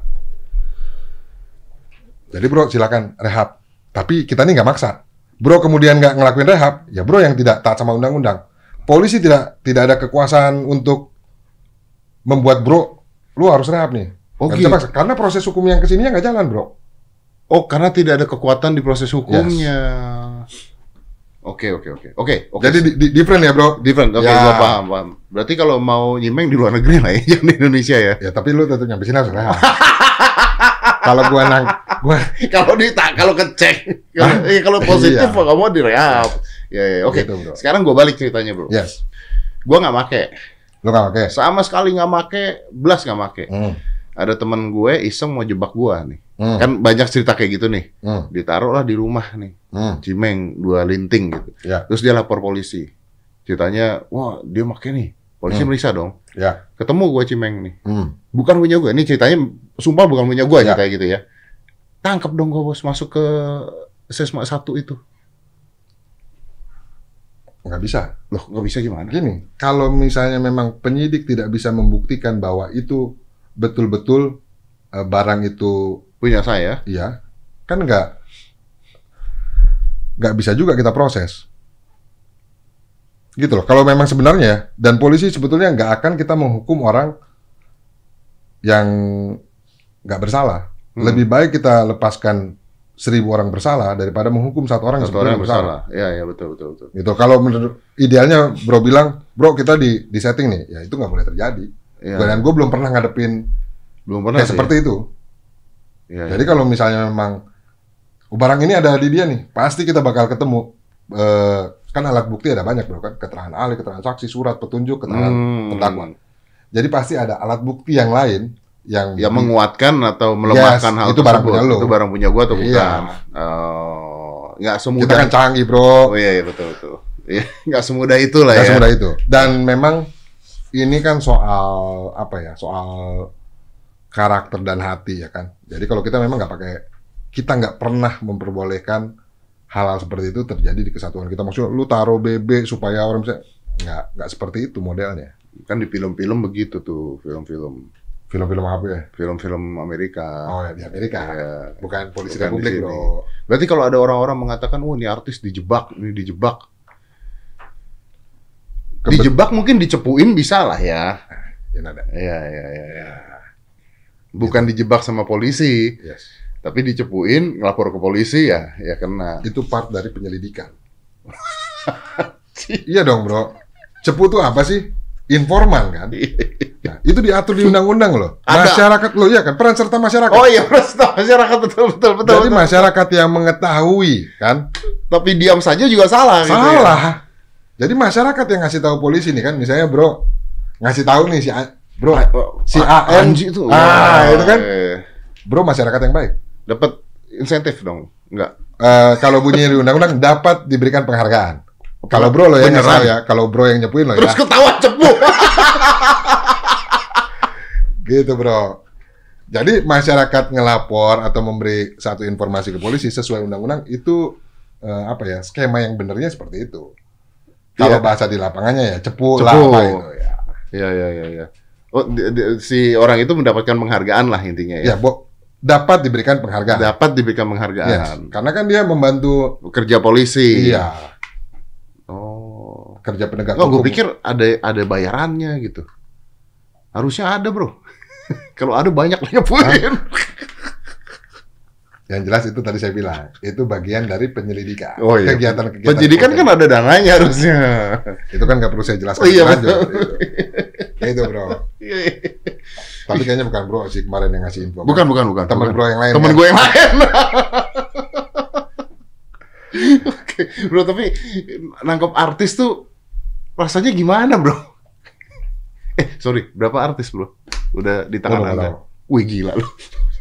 Jadi bro silakan rehab. Tapi kita nih nggak maksa. Bro kemudian nggak ngelakuin rehab, ya bro yang tidak taat sama undang-undang. Polisi tidak ada kekuasaan untuk membuat bro, lu harus rehab nih. Nggak bisa paksa. Karena proses hukum yang kesininya nggak jalan bro. Oh, karena tidak ada kekuatan di proses hukumnya. Oke. Jadi different ya bro? Different, oke, gua paham. Berarti kalau mau nyimeng di luar negeri lah ya, jangan di Indonesia ya? Ya, tapi lu tetap nyampe sini harus rehab. Kalau kalau kecek, kalau positif kamu mau direhab. Ya, oke. Gitu, sekarang gue balik ceritanya bro. Yes. Gue nggak make. Lu nggak make? Sama sekali nggak make, blas nggak make. Ada temen gue iseng mau jebak gue nih. Kan banyak cerita kayak gitu nih. Ditaruh lah di rumah nih. Cimeng 2 linting gitu. Terus dia lapor polisi. Ceritanya, wah dia make nih. Polisi meriksa dong. Ketemu gue Cimeng nih. Bukan punya gue. Ini ceritanya sumpah bukan punya gue kayak gitu ya. Tangkap dong gue bos, masuk ke Sesma 1 itu. Nggak bisa. Loh, nggak bisa gimana? Gini, kalau misalnya memang penyidik tidak bisa membuktikan bahwa itu betul-betul barang itu punya saya, iya, kan nggak bisa juga kita proses. Gitu loh. Kalau memang sebenarnya, dan polisi sebetulnya nggak akan kita menghukum orang yang nggak bersalah. Lebih baik kita lepaskan 1000 orang bersalah daripada menghukum 1 orang yang sebetulnya bersalah. Iya, betul. Gitu. Kalau menurut idealnya bro bilang, bro kita di setting nih, ya itu nggak boleh terjadi. Dan gue belum pernah ngadepin kayak seperti itu. Jadi kalau misalnya memang barang ini ada di dia nih, pasti kita bakal ketemu. Kan alat bukti ada banyak bro kan, keterangan ahli, keterangan saksi, surat petunjuk, keterangan terdakwa. Jadi pasti ada alat bukti yang lain yang menguatkan atau melemahkan hal itu tersebut. Barang punya lo. Itu barang punya gua atau bukan? Nggak semudah. Kita kan canggih bro. Oh iya betul. Nggak semudah itu lah ya. Nggak semudah itu. Dan memang ini kan soal apa ya? Soal karakter dan hati ya kan. Jadi kalau kita memang kita nggak pernah memperbolehkan hal-hal seperti itu terjadi di kesatuan kita. Maksudnya lu taruh BB supaya orang bisa nggak seperti itu modelnya. Kan di film-film begitu tuh, film-film apa ya? Film-film Amerika. Oh ya, di Amerika. Ya. Bukan polisi Bukan Republik bro. Berarti kalau ada orang-orang mengatakan, ini artis dijebak, dijebak mungkin dicepuin bisa lah ya. Iya. Bukan dijebak sama polisi. Yes. Tapi dicepuin, ngelapor ke polisi ya kena. Itu part dari penyelidikan. Iya dong bro. Cepu tuh apa sih? Informan kan? Nah, itu diatur di undang-undang loh. Masyarakat loh ya kan, peran serta masyarakat. Oh iya, peran serta masyarakat betul. Jadi masyarakat yang mengetahui kan. Tapi diam saja juga salah. Salah. Gitu ya? Jadi masyarakat yang ngasih tahu polisi nih kan, misalnya bro ngasih tahu nih si AN itu. Itu kan. Bro masyarakat yang baik. Dapat insentif dong? Enggak. Kalau bunyi di undang-undang dapat diberikan penghargaan. Kalau bro lo yang ngasih ya, kalau bro yang nyepuin lo terus ya. Terus ketawa cepu. Gitu bro. Jadi masyarakat ngelapor atau memberi satu informasi ke polisi sesuai undang-undang itu skema yang benernya seperti itu. Kalau Iya. bahasa di lapangannya ya cepu Cepu. lah apa itu ya. Iya. Oh, si orang itu mendapatkan penghargaan lah intinya Ya, ya. dapat diberikan penghargaan. Dapat diberikan Yes. penghargaan. Karena kan dia membantu Kerja polisi. iya, Oh. kerja penegak Oh, gue hukum. pikir ada bayarannya gitu. Harusnya ada, bro. Kalau ada banyak nyepuin. Yang jelas itu tadi saya bilang, itu bagian dari penyelidikan. Oh iya. Kegiatan-kegiatan Penyidikan kan ada dananya harusnya. itu kan nggak perlu saya jelaskan Oh iya, lebih lanjut. betul. Itu bro. Tapi kayaknya bukan bro sih kemarin yang ngasih info. Bukan. Teman bro yang lain. Temen kan? gue yang lain. Oke, bro, tapi nangkep artis tuh rasanya gimana, bro? Sorry, berapa artis, bro? Udah di tangan Waduh, Anda? waduh. Wih, gila lu.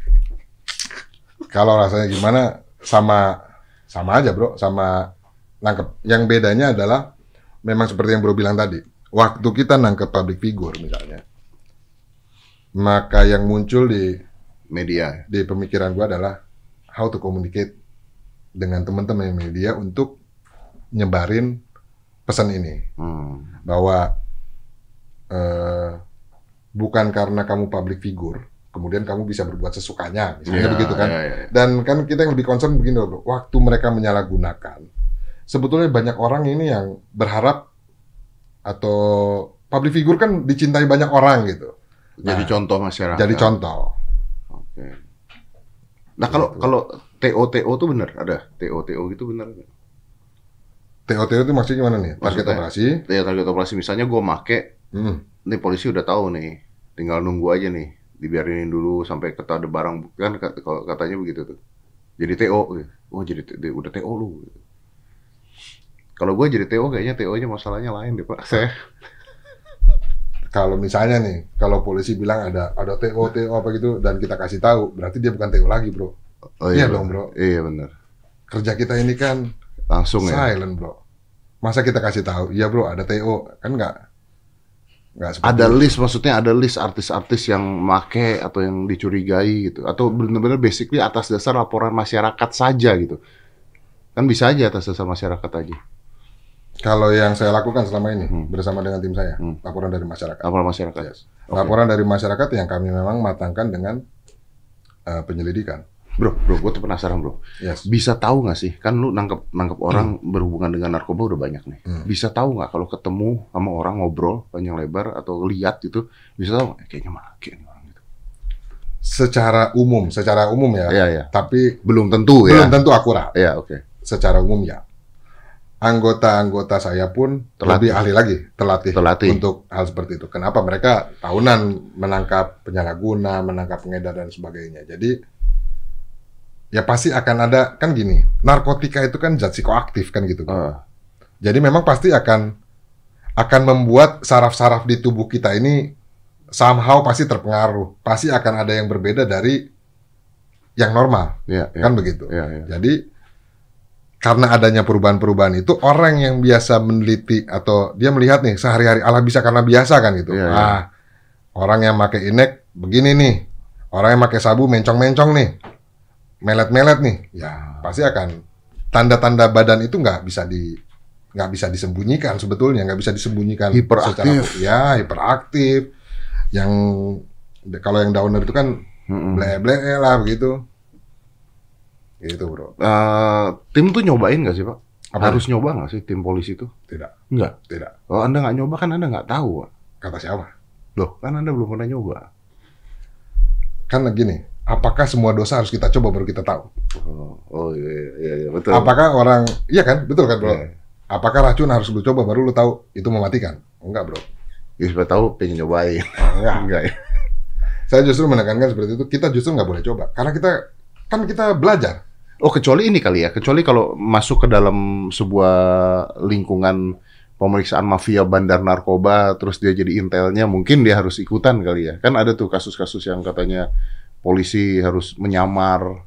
Kalau rasanya gimana sama aja bro, sama nangkep. Yang bedanya adalah memang seperti yang bro bilang tadi. Waktu kita nangkep public figure misalnya, maka yang muncul Media. di pemikiran gua adalah how to communicate dengan teman-teman media untuk nyebarin pesan ini bahwa bukan karena kamu public figure kemudian kamu bisa berbuat sesukanya misalnya begitu kan. Iya. Dan kan kita yang lebih concern begini loh, bro. Waktu mereka menyalahgunakan, sebetulnya banyak orang ini yang berharap atau public figure kan dicintai banyak orang gitu. Jadi contoh masyarakat. Jadi contoh. Oke. Nah, kalau TO tuh benar ada TO gitu benar? TOT itu maksudnya gimana nih? Target Maksudnya? operasi. Ya, target operasi misalnya gue make, nih polisi udah tahu nih, tinggal nunggu aja nih, dibiarinin dulu sampai ada barang kan kalau katanya begitu tuh. Jadi TO, oh jadi udah TO lu. Kalau gue jadi TO kayaknya TO-nya masalahnya lain deh Pak. Saya Kalau misalnya nih, kalau polisi bilang ada TO apa gitu dan kita kasih tahu, berarti dia bukan TO lagi, bro. oh, Iya dong, bro. Iya benar. Kerja kita ini kan Langsung ya. silent, bro. Masa kita kasih tahu, iya bro, ada TO, kan nggak seperti Ada itu. list, maksudnya ada list artis-artis yang make atau yang dicurigai gitu, atau benar-benar basically atas dasar laporan masyarakat saja gitu. Kan bisa aja atas dasar masyarakat aja. Kalau yang saya lakukan selama ini bersama dengan tim saya, laporan dari masyarakat. Laporan masyarakat. Yes. Laporan dari masyarakat yang kami memang matangkan dengan penyelidikan. Bro, gue tuh penasaran bro. Yes. Bisa tahu nggak sih? Kan lu nangkep orang berhubungan dengan narkoba udah banyak nih. Bisa tahu nggak kalau ketemu sama orang ngobrol panjang lebar atau lihat gitu, bisa tahu kayaknya make nih orang gitu. Secara umum ya. Iya. Tapi Belum tentu ya. belum tentu akurat. Iya, oke. Secara umum ya. Anggota-anggota saya pun lebih ahli lagi, terlatih untuk hal seperti itu. Kenapa? Mereka tahunan menangkap penyalahguna, menangkap pengedar dan sebagainya. Jadi ya pasti akan ada, kan gini, narkotika itu kan zat psikoaktif kan gitu. Jadi memang pasti akan membuat saraf-saraf di tubuh kita ini somehow pasti terpengaruh. Pasti akan ada yang berbeda dari yang normal. Iya. Kan begitu. Iya. Jadi karena adanya perubahan-perubahan itu, orang yang biasa meneliti atau dia melihat nih sehari-hari ala bisa karena biasa kan gitu. Iya. Orang yang pakai inek begini nih. Orang yang pakai sabu mencong-mencong nih. Melet-melet nih. Ya, pasti akan tanda-tanda badan itu nggak bisa disembunyikan sebetulnya, nggak bisa disembunyikan. Hiperaktif. Hiperaktif. Yang kalau yang downer itu kan ble-ble lah begitu. Gitu, bro. Tim tuh nyobain nggak sih, Pak? Apa? Harus nyoba nggak sih tim polisi itu? Tidak, Nggak. tidak. Kalau Anda nggak nyoba kan Anda nggak tahu, Pak. Kata siapa? Loh, kan Anda belum pernah nyoba. Kan gini, apakah semua dosa harus kita coba baru kita tahu? Oh iya, betul. Apakah orang, iya kan, betul kan bro? Iya. Apakah racun harus lu coba baru lu tahu itu mematikan? Enggak bro. Ya, siapa tahu pengen nyobain. Enggak ya. Saya justru menekankan seperti itu, kita justru nggak boleh coba. Karena kita belajar. Oh, kecuali ini kali ya. Kecuali kalau masuk ke dalam sebuah lingkungan pemeriksaan mafia bandar narkoba, terus dia jadi intelnya, mungkin dia harus ikutan kali ya. Kan ada tuh kasus-kasus yang katanya polisi harus menyamar.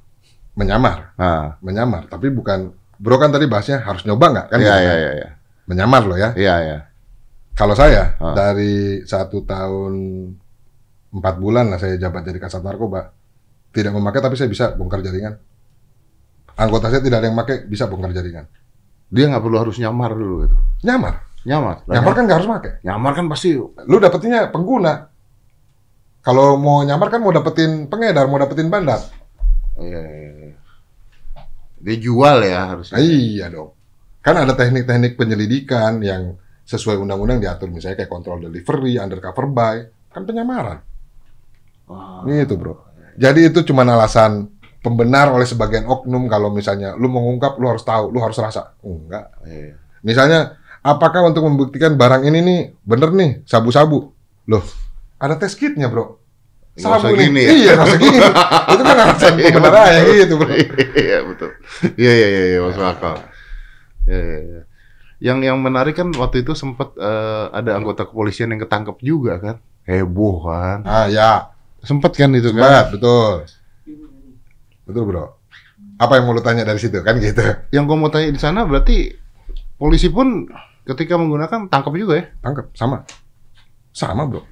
Menyamar. Tapi bukan, bro kan tadi bahasnya harus nyoba nggak? Kan gitu kan? Iya. Menyamar loh ya. Iya. Kalau saya, dari 1 tahun 4 bulan lah saya jabat jadi kasat narkoba, tidak memakai tapi saya bisa bongkar jaringan. Anggota saya tidak ada yang pakai, bisa bongkar jaringan. Dia nggak perlu harus nyamar dulu gitu. Nyamar. Nyamar. Nyamar kan nggak harus pakai. Nyamar kan pasti. Lu dapetinnya pengguna. Kalau mau nyamar kan mau dapetin pengedar, mau dapetin bandar. Iya. Dia jual ya harusnya. Iya dong. Kan ada teknik-teknik penyelidikan yang sesuai undang-undang diatur, misalnya kayak kontrol delivery, undercover buy, kan penyamaran. Gitu bro. Jadi itu cuma alasan pembenar oleh sebagian oknum kalau misalnya lu mau ngungkap, lu harus tahu, lu harus rasa. Enggak. Iya. Misalnya, apakah untuk membuktikan barang ini nih bener nih sabu-sabu? Loh, ada tes kitnya bro. Sabu nih. Gini, ya? Iya, nggak usah gini. Itu kan alasan pembenar aja gitu bro. Iya betul. Iya masuk akal. Iya. Yang menarik kan waktu itu sempat ada anggota kepolisian yang ketangkep juga kan. Heboh kan. Ah ya. Sempat kan itu Sempat, kan. betul. Betul bro. Apa yang mau lu tanya dari situ kan gitu? Yang gua mau tanya di sana berarti polisi pun ketika menggunakan tangkap juga ya? Tangkap, sama bro.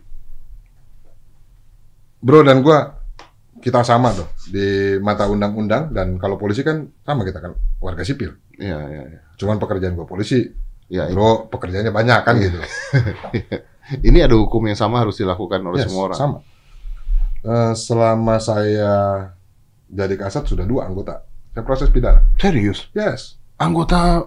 Bro dan gua kita sama tuh di mata undang-undang, dan kalau polisi kan sama, kita kan warga sipil. Iya. Cuman pekerjaan gua polisi, Ya, bro pekerjaannya banyak kan gitu. Ini ada hukum yang sama harus dilakukan oleh semua orang. Sama. Selama saya jadi kasat sudah 2 anggota. Saya proses pidana. Serius? Yes. Anggota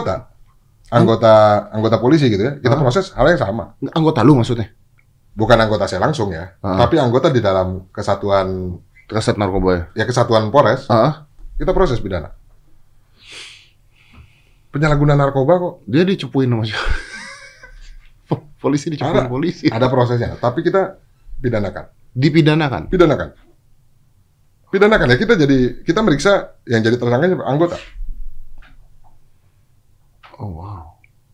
Anggota polisi gitu ya. Kita proses hal yang sama. anggota lu maksudnya? Bukan anggota saya langsung ya, tapi anggota di dalam kesatuan Kasat narkoba ya? Ya kesatuan Polres. Kita proses pidana. Penyalahgunaan narkoba kok. Dia dicepuin sama siapa? Polisi dicepuin polisi. Ada prosesnya, tapi kita pidanakan. Dipidanakan? Pidanakan ya, kita meriksa yang jadi tersangkanya anggota. Oh wow.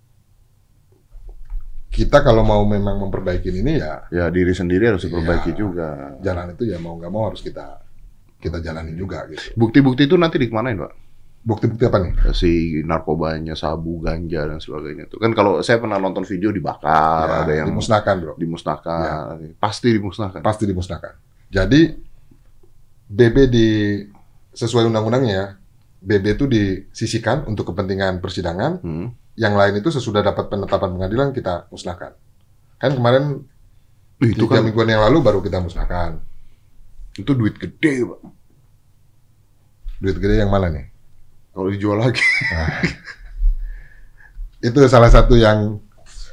Kita kalau mau memang memperbaiki ini ya diri sendiri harus diperbaiki juga. Jalan itu ya mau nggak mau harus kita jalanin juga gitu. Bukti-bukti itu nanti dikemanain Pak? Bukti-bukti apa nih? Si narkobanya, sabu, ganja dan sebagainya itu. Kan kalau saya pernah nonton video dibakar, ada yang dimusnahkan bro. Dimusnahkan, pasti dimusnahkan. Pasti dimusnahkan. Jadi BB sesuai undang-undangnya, BB itu disisihkan untuk kepentingan persidangan. Yang lain itu sesudah dapat penetapan pengadilan kita musnahkan. Kan kemarin 3 mingguan yang lalu baru kita musnahkan. Itu duit gede Pak. Duit gede yang mana nih? Kalau dijual lagi. Nah, itu salah satu yang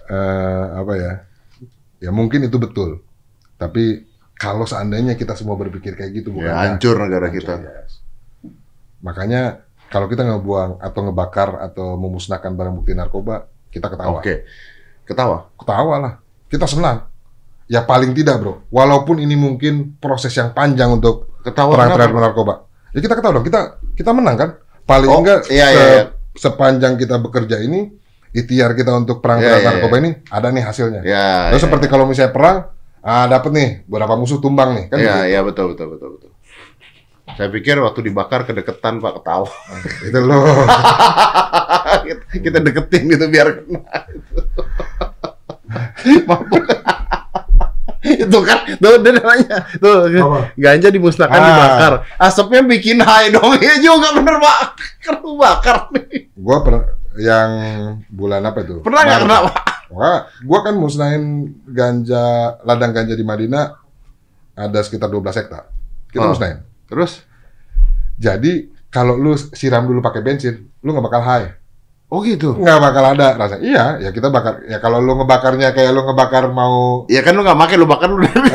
ya mungkin itu betul. Tapi kalau seandainya kita semua berpikir kayak gitu, bukan hancur negara kita. Yes. Makanya kalau kita ngebuang atau ngebakar atau memusnahkan barang bukti narkoba, kita ketawa. Oke. Ketawa? Ketawa lah. Kita senang. Ya paling tidak bro, walaupun ini mungkin proses yang panjang untuk perang terhadap narkoba. Ya kita ketawa dong, kita menang kan? Paling enggak sepanjang kita bekerja ini, ikhtiar kita untuk perang terhadap narkoba ini ada nih hasilnya. Terus seperti kalau misalnya perang, dapat nih beberapa musuh tumbang nih kan? Iya betul. Saya pikir waktu dibakar kedeketan Pak, ketawa. Itu loh. Kita deketin gitu biar kena. Itu kan, tuh dia nanya, tuh ganja dimusnahkan dibakar, asapnya bikin high dong. Ya juga bener Pak, kalau bakar nih. Gua yang bulan apa itu? Pernah nggak kena Pak? Wah, gua kan musnahin ladang ganja di Madinah ada sekitar 12 hektar. Kita musnahin. Terus? Jadi kalau lu siram dulu pakai bensin, lu nggak bakal high. Oh gitu? Nggak bakal ada rasa. Iya, ya kita bakar. Ya kalau lu ngebakarnya kayak lu ngebakar mau... Ya kan lu nggak pakai, lu bakar lu dari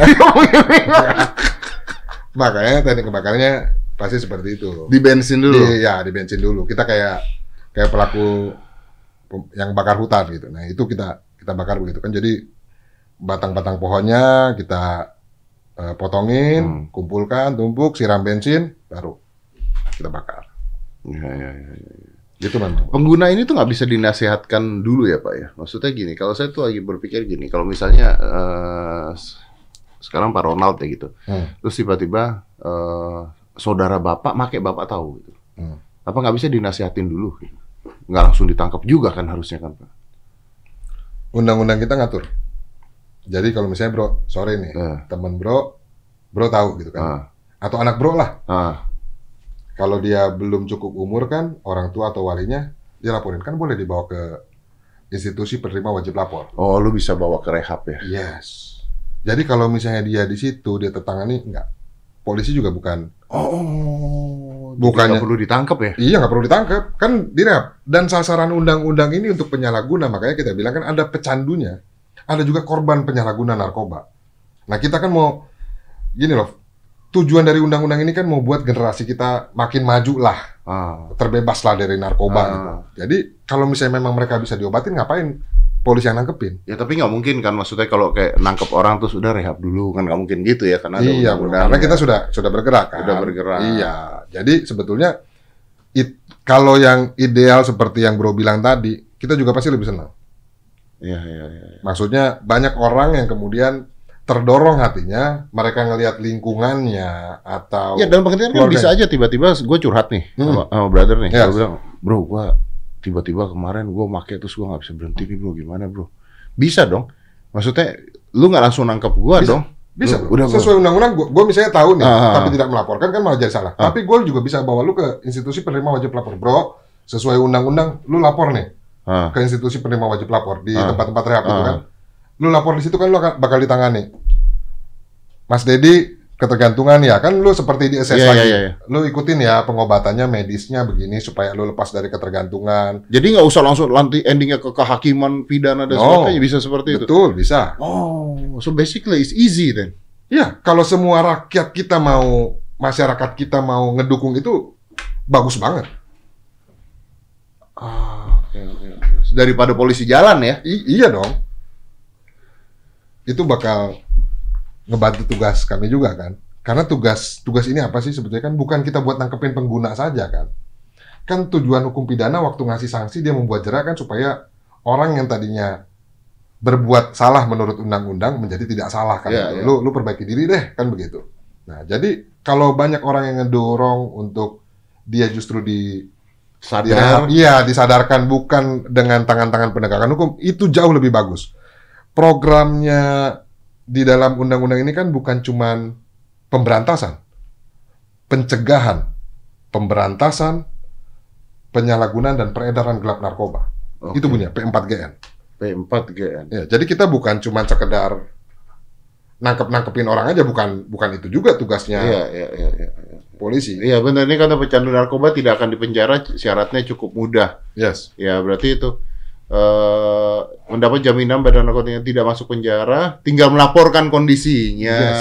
Makanya teknik ngebakarnya pasti seperti itu. Di bensin dulu? Iya, di bensin dulu. Kita kayak pelaku yang bakar hutan gitu. Nah itu kita bakar begitu kan. Jadi batang-batang pohonnya kita potongin, kumpulkan, tumpuk, siram bensin, baru kita bakar. Iya. Gitu memang. Pengguna ini tuh nggak bisa dinasehatkan dulu ya Pak ya? Maksudnya gini, kalau saya tuh lagi berpikir gini, kalau misalnya sekarang Pak Ronald ya gitu, terus tiba-tiba saudara Bapak make Bapak tahu gitu, apa nggak bisa dinasehatin dulu? Gitu? Nggak langsung ditangkap juga kan harusnya kan Pak? Undang-undang kita ngatur. Jadi kalau misalnya bro, sore nih, temen bro tahu gitu kan, atau anak bro lah. Kalau dia belum cukup umur kan, orang tua atau walinya dia laporin, kan boleh dibawa ke institusi penerima wajib lapor. Oh, lu bisa bawa ke rehab ya? Yes. Jadi kalau misalnya dia di situ, dia tertangani, enggak. Polisi juga bukan. Bukannya perlu ditangkap ya? Iya, nggak perlu ditangkap. Kan direhab. Dan sasaran undang-undang ini untuk penyalahguna. Makanya kita bilang kan ada pecandunya. Ada juga korban penyalahguna narkoba. Nah, kita kan mau, gini loh, tujuan dari undang-undang ini kan mau buat generasi kita makin maju lah. Terbebas lah dari narkoba gitu. Jadi, kalau misalnya memang mereka bisa diobatin, ngapain polisi yang nangkepin? Ya tapi nggak mungkin kan, maksudnya kalau kayak nangkep orang terus udah rehab dulu kan nggak mungkin gitu ya, karena ada undang-undang. Karena kita sudah bergerak kan. Sudah bergerak. Iya. Jadi sebetulnya kalau yang ideal seperti yang Bro bilang tadi, kita juga pasti lebih senang. Iya. Maksudnya banyak orang yang kemudian terdorong hatinya, mereka ngelihat lingkungannya atau ya dalam pengertian kan bisa aja tiba-tiba gue curhat nih sama brother nih. Gue bilang, bro, gue tiba-tiba kemarin gue make terus gue nggak bisa berhenti nih bro, gimana bro? Bisa dong. Maksudnya lu nggak langsung nangkep gue dong? Bisa. Udah sesuai undang-undang, gue misalnya tahu nih, tapi tidak melaporkan kan malah jadi salah. Tapi gue juga bisa bawa lu ke institusi penerima wajib lapor, bro. Sesuai undang-undang, lu lapor nih ke institusi penerima wajib lapor di tempat-tempat rehab itu kan. Lu lapor di situ kan lu bakal ditangani. Mas Dedi ketergantungan ya kan, lu seperti di assess lagi. Lu ikutin ya pengobatannya, medisnya begini supaya lu lepas dari ketergantungan. Jadi nggak usah langsung nanti endingnya ke kehakiman, pidana dan sebagainya, bisa seperti itu. Betul, bisa. Oh, so basically it's easy then. Iya, kalau semua rakyat kita mau, masyarakat kita mau ngedukung itu bagus banget. Okay. Daripada polisi jalan ya? Iya dong. Itu bakal ngebantu tugas kami juga kan. Karena tugas ini apa sih sebetulnya kan, bukan kita buat nangkepin pengguna saja kan. Kan tujuan hukum pidana waktu ngasih sanksi dia membuat jera kan supaya orang yang tadinya berbuat salah menurut undang-undang menjadi tidak salah kan. Lu perbaiki diri deh kan begitu. Nah, jadi kalau banyak orang yang ngedorong untuk dia justru disadarkan bukan dengan tangan-tangan penegakan hukum, itu jauh lebih bagus. Programnya di dalam undang-undang ini kan bukan cuman pemberantasan, pencegahan, pemberantasan, penyalahgunaan dan peredaran gelap narkoba. Itu punya P4GN. P4GN. Ya, jadi kita bukan cuman sekedar nangkepin orang aja, bukan itu juga tugasnya. Iya. Polisi. Iya benar, ini karena pecandu narkoba tidak akan dipenjara, syaratnya cukup mudah. Yes. Ya berarti itu. Mendapat jaminan badan narkotika tidak masuk penjara, tinggal melaporkan kondisinya. Yes.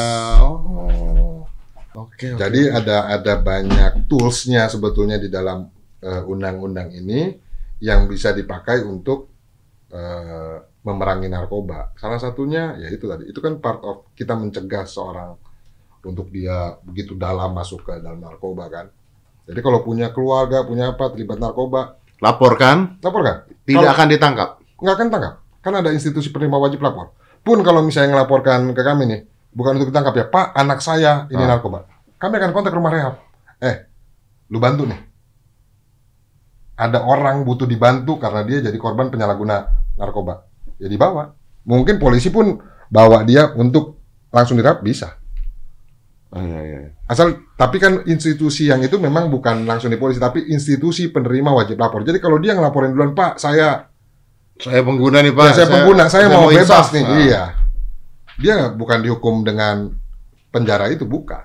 Oke. Jadi ada banyak toolsnya sebetulnya di dalam undang-undang ini yang bisa dipakai untuk memerangi narkoba. Salah satunya ya itu tadi. Itu kan part of kita mencegah seorang untuk dia begitu dalam masuk ke dalam narkoba kan. Jadi kalau punya keluarga, punya apa terlibat narkoba, laporkan. Tidak akan ditangkap. Nggak akan tangkap. Kan ada institusi penerima wajib lapor. Pun kalau misalnya ngelaporkan ke kami nih, bukan untuk ditangkap ya, Pak, anak saya ini narkoba. Kami akan kontak rumah rehab. Lu bantu nih. Ada orang butuh dibantu karena dia jadi korban penyalahguna narkoba. Ya dibawa. Mungkin polisi pun bawa dia untuk langsung direhab, bisa. Iya. Asal, tapi kan institusi yang itu memang bukan langsung di polisi, tapi institusi penerima wajib lapor. Jadi kalau dia ngelaporin duluan, Pak, saya pengguna nih Pak. Ya, saya mau bebas nih. Iya. Dia bukan dihukum dengan penjara itu, bukan.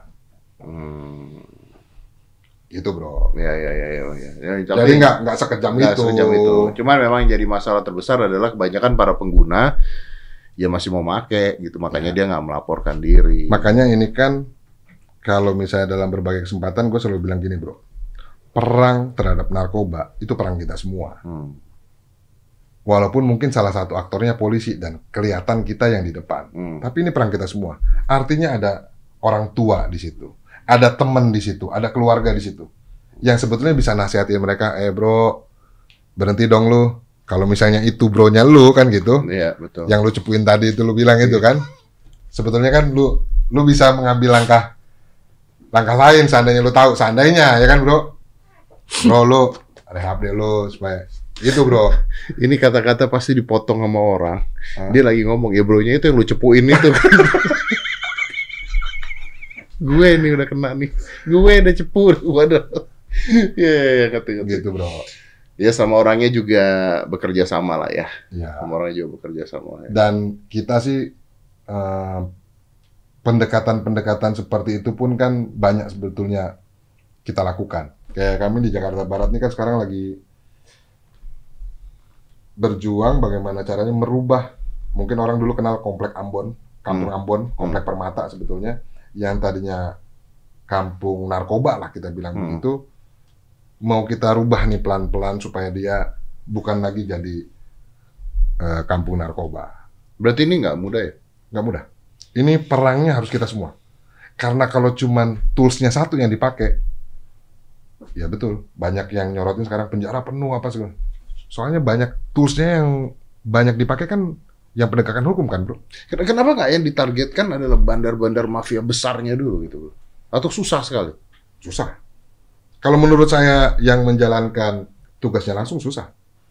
Gitu bro. Ya. Jadi nggak sekejam itu. Cuman memang yang jadi masalah terbesar adalah kebanyakan para pengguna ya masih mau make gitu, makanya dia nggak melaporkan diri. Makanya ini kan kalau misalnya dalam berbagai kesempatan gue selalu bilang gini bro, perang terhadap narkoba itu perang kita semua. Walaupun mungkin salah satu aktornya polisi dan kelihatan kita yang di depan, tapi ini perang kita semua. Artinya ada orang tua di situ, ada teman di situ, ada keluarga di situ, yang sebetulnya bisa nasihatin mereka, bro, berhenti dong lu. Kalau misalnya itu bronya lu kan gitu, iya betul. Yang lu cepuin tadi itu lu bilang itu kan, sebetulnya kan lu bisa mengambil langkah lain seandainya lu tahu, seandainya ya kan bro lu rehab deh lu supaya gitu bro. Ini kata-kata pasti dipotong sama orang. Dia lagi ngomong ya bronya itu yang lu cepuin itu. Gue nih udah kena nih, gue udah cepu, waduh. Ya katanya gitu bro. Ya sama orangnya juga bekerja sama lah ya. Ya. Sama orangnya juga bekerja sama. Ya. Dan kita sih pendekatan-pendekatan seperti itu pun kan banyak sebetulnya kita lakukan. Kayak kami di Jakarta Barat ini kan sekarang lagi berjuang bagaimana caranya merubah. Mungkin orang dulu kenal Komplek Ambon, Kampung Ambon, Komplek Permata sebetulnya, yang tadinya kampung narkoba lah kita bilang begitu. Mau kita rubah nih pelan-pelan supaya dia bukan lagi jadi kampung narkoba. Berarti ini nggak mudah ya? Nggak mudah. Ini perangnya harus kita semua. Karena kalau cuman toolsnya satu yang dipakai, ya betul. Banyak yang nyorotin sekarang penjara penuh apa segala. Soalnya banyak toolsnya yang banyak dipakai kan yang penegakan hukum kan, bro. Kenapa nggak yang ditargetkan adalah bandar-bandar mafia besarnya dulu gitu, bro? Atau susah sekali? Susah. Kalau menurut saya yang menjalankan tugasnya langsung susah.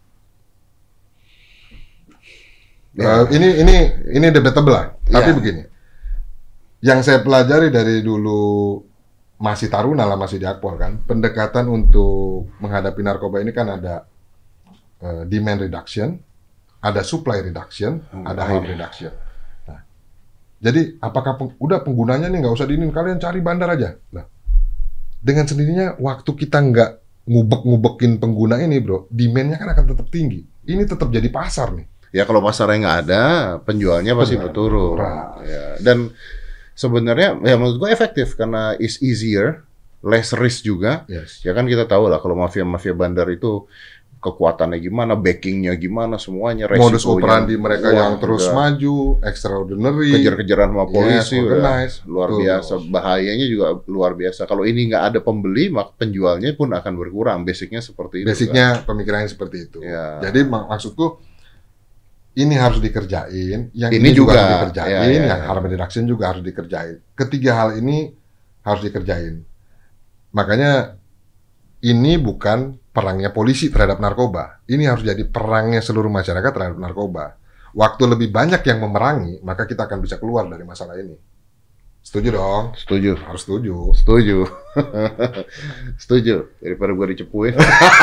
Ya. Ini debatable lah. Tapi begini, yang saya pelajari dari dulu masih taruna lah, masih di Akpol kan, pendekatan untuk menghadapi narkoba ini kan ada demand reduction, ada supply reduction, ada harm reduction. Nah, jadi apakah udah penggunanya nih nggak usah diinin, kalian cari bandar aja. Nah, dengan sendirinya waktu kita nggak ngubek-ngubekin pengguna ini, bro, demand-nya kan akan tetap tinggi. Ini tetap jadi pasar nih. Ya kalau pasarnya nggak ada, penjualnya pasti berturun. Ya. Dan sebenarnya ya menurut gue efektif karena is easier, less risk juga. Yes. Ya kan kita tahu lah kalau mafia-mafia bandar itu kekuatannya gimana, backingnya gimana, semuanya. Modus operandi mereka yang terus maju, extraordinary, kejar-kejaran sama polisi, luar Tuh. biasa. Bahayanya juga luar biasa. Kalau ini nggak ada pembeli, maka penjualnya pun akan berkurang. Basicnya seperti itu. Basicnya kan? Pemikirannya seperti itu. Ya. Jadi maksudku ini harus dikerjain, yang ini juga harus dikerjain, yang harm reduction juga harus dikerjain. Ketiga hal ini harus dikerjain. Makanya ini bukan perangnya polisi terhadap narkoba. Ini harus jadi perangnya seluruh masyarakat terhadap narkoba. Waktu lebih banyak yang memerangi, maka kita akan bisa keluar dari masalah ini. Setuju dong? Setuju. Harus setuju. Setuju. Setuju. Daripada gue dicepuin.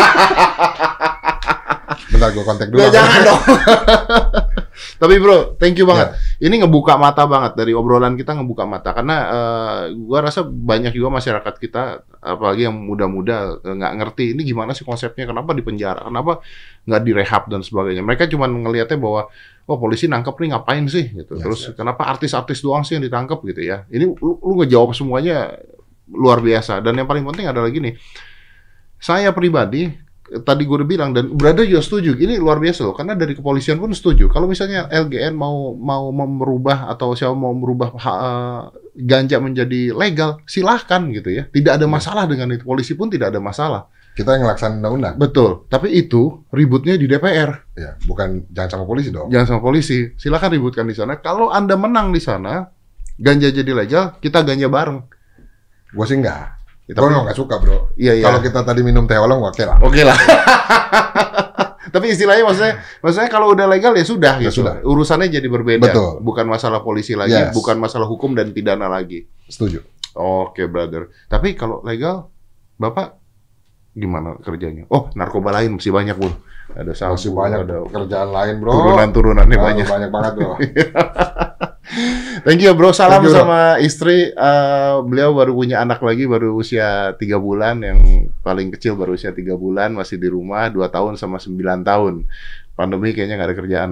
Bentar gue kontak dulu. Jangan dong. Tapi bro, thank you banget. Ini ngebuka mata banget dari obrolan kita, ngebuka mata karena gua rasa banyak juga masyarakat kita, apalagi yang muda-muda nggak ngerti ini gimana sih konsepnya, kenapa di penjara, kenapa nggak direhab dan sebagainya. Mereka cuma ngelihatnya bahwa oh polisi nangkep nih ngapain sih gitu. Terus kenapa artis-artis doang sih yang ditangkap gitu ya. Ini lu ngejawab semuanya luar biasa. Dan yang paling penting adalah gini, saya pribadi tadi gue udah bilang dan Brother juga setuju. Ini luar biasa loh, karena dari kepolisian pun setuju. Kalau misalnya LGN mau merubah atau siapa mau merubah ganja menjadi legal, silahkan gitu ya. Tidak ada masalah dengan itu. Polisi pun tidak ada masalah. Kita yang ngelaksanain undang-undang. Betul. Tapi itu ributnya di DPR. Ya, bukan jangan sama polisi dong. Jangan sama polisi. Silahkan ributkan di sana. Kalau Anda menang di sana, ganja jadi legal, kita ganja bareng. Gue sih enggak. Gue nggak suka bro. Iya. Kalau kita tadi minum teh oolong, oke lah. Oke lah. Tapi istilahnya maksudnya kalau udah legal ya sudah Ya gitu. sudah. Urusannya jadi berbeda. Betul. Bukan masalah polisi lagi, bukan masalah hukum dan pidana lagi. Setuju. Oke, brother. Tapi kalau legal, Bapak gimana kerjanya? Oh, narkoba lain masih banyak, Bro. Ada sabu, Masih banyak ada kerjaan lain, bro. Turunan-turunannya banyak. Banyak banget, bro. Thank you, bro. Salam sama istri. Beliau baru punya anak lagi, baru usia 3 bulan. Yang paling kecil baru usia 3 bulan, masih di rumah. 2 tahun sama 9 tahun. Pandemi kayaknya nggak ada kerjaan.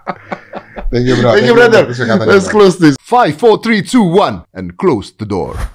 Thank you, bro. Thank you, brother. Let's close this. 5, 4, 3, 2, 1, and close the door.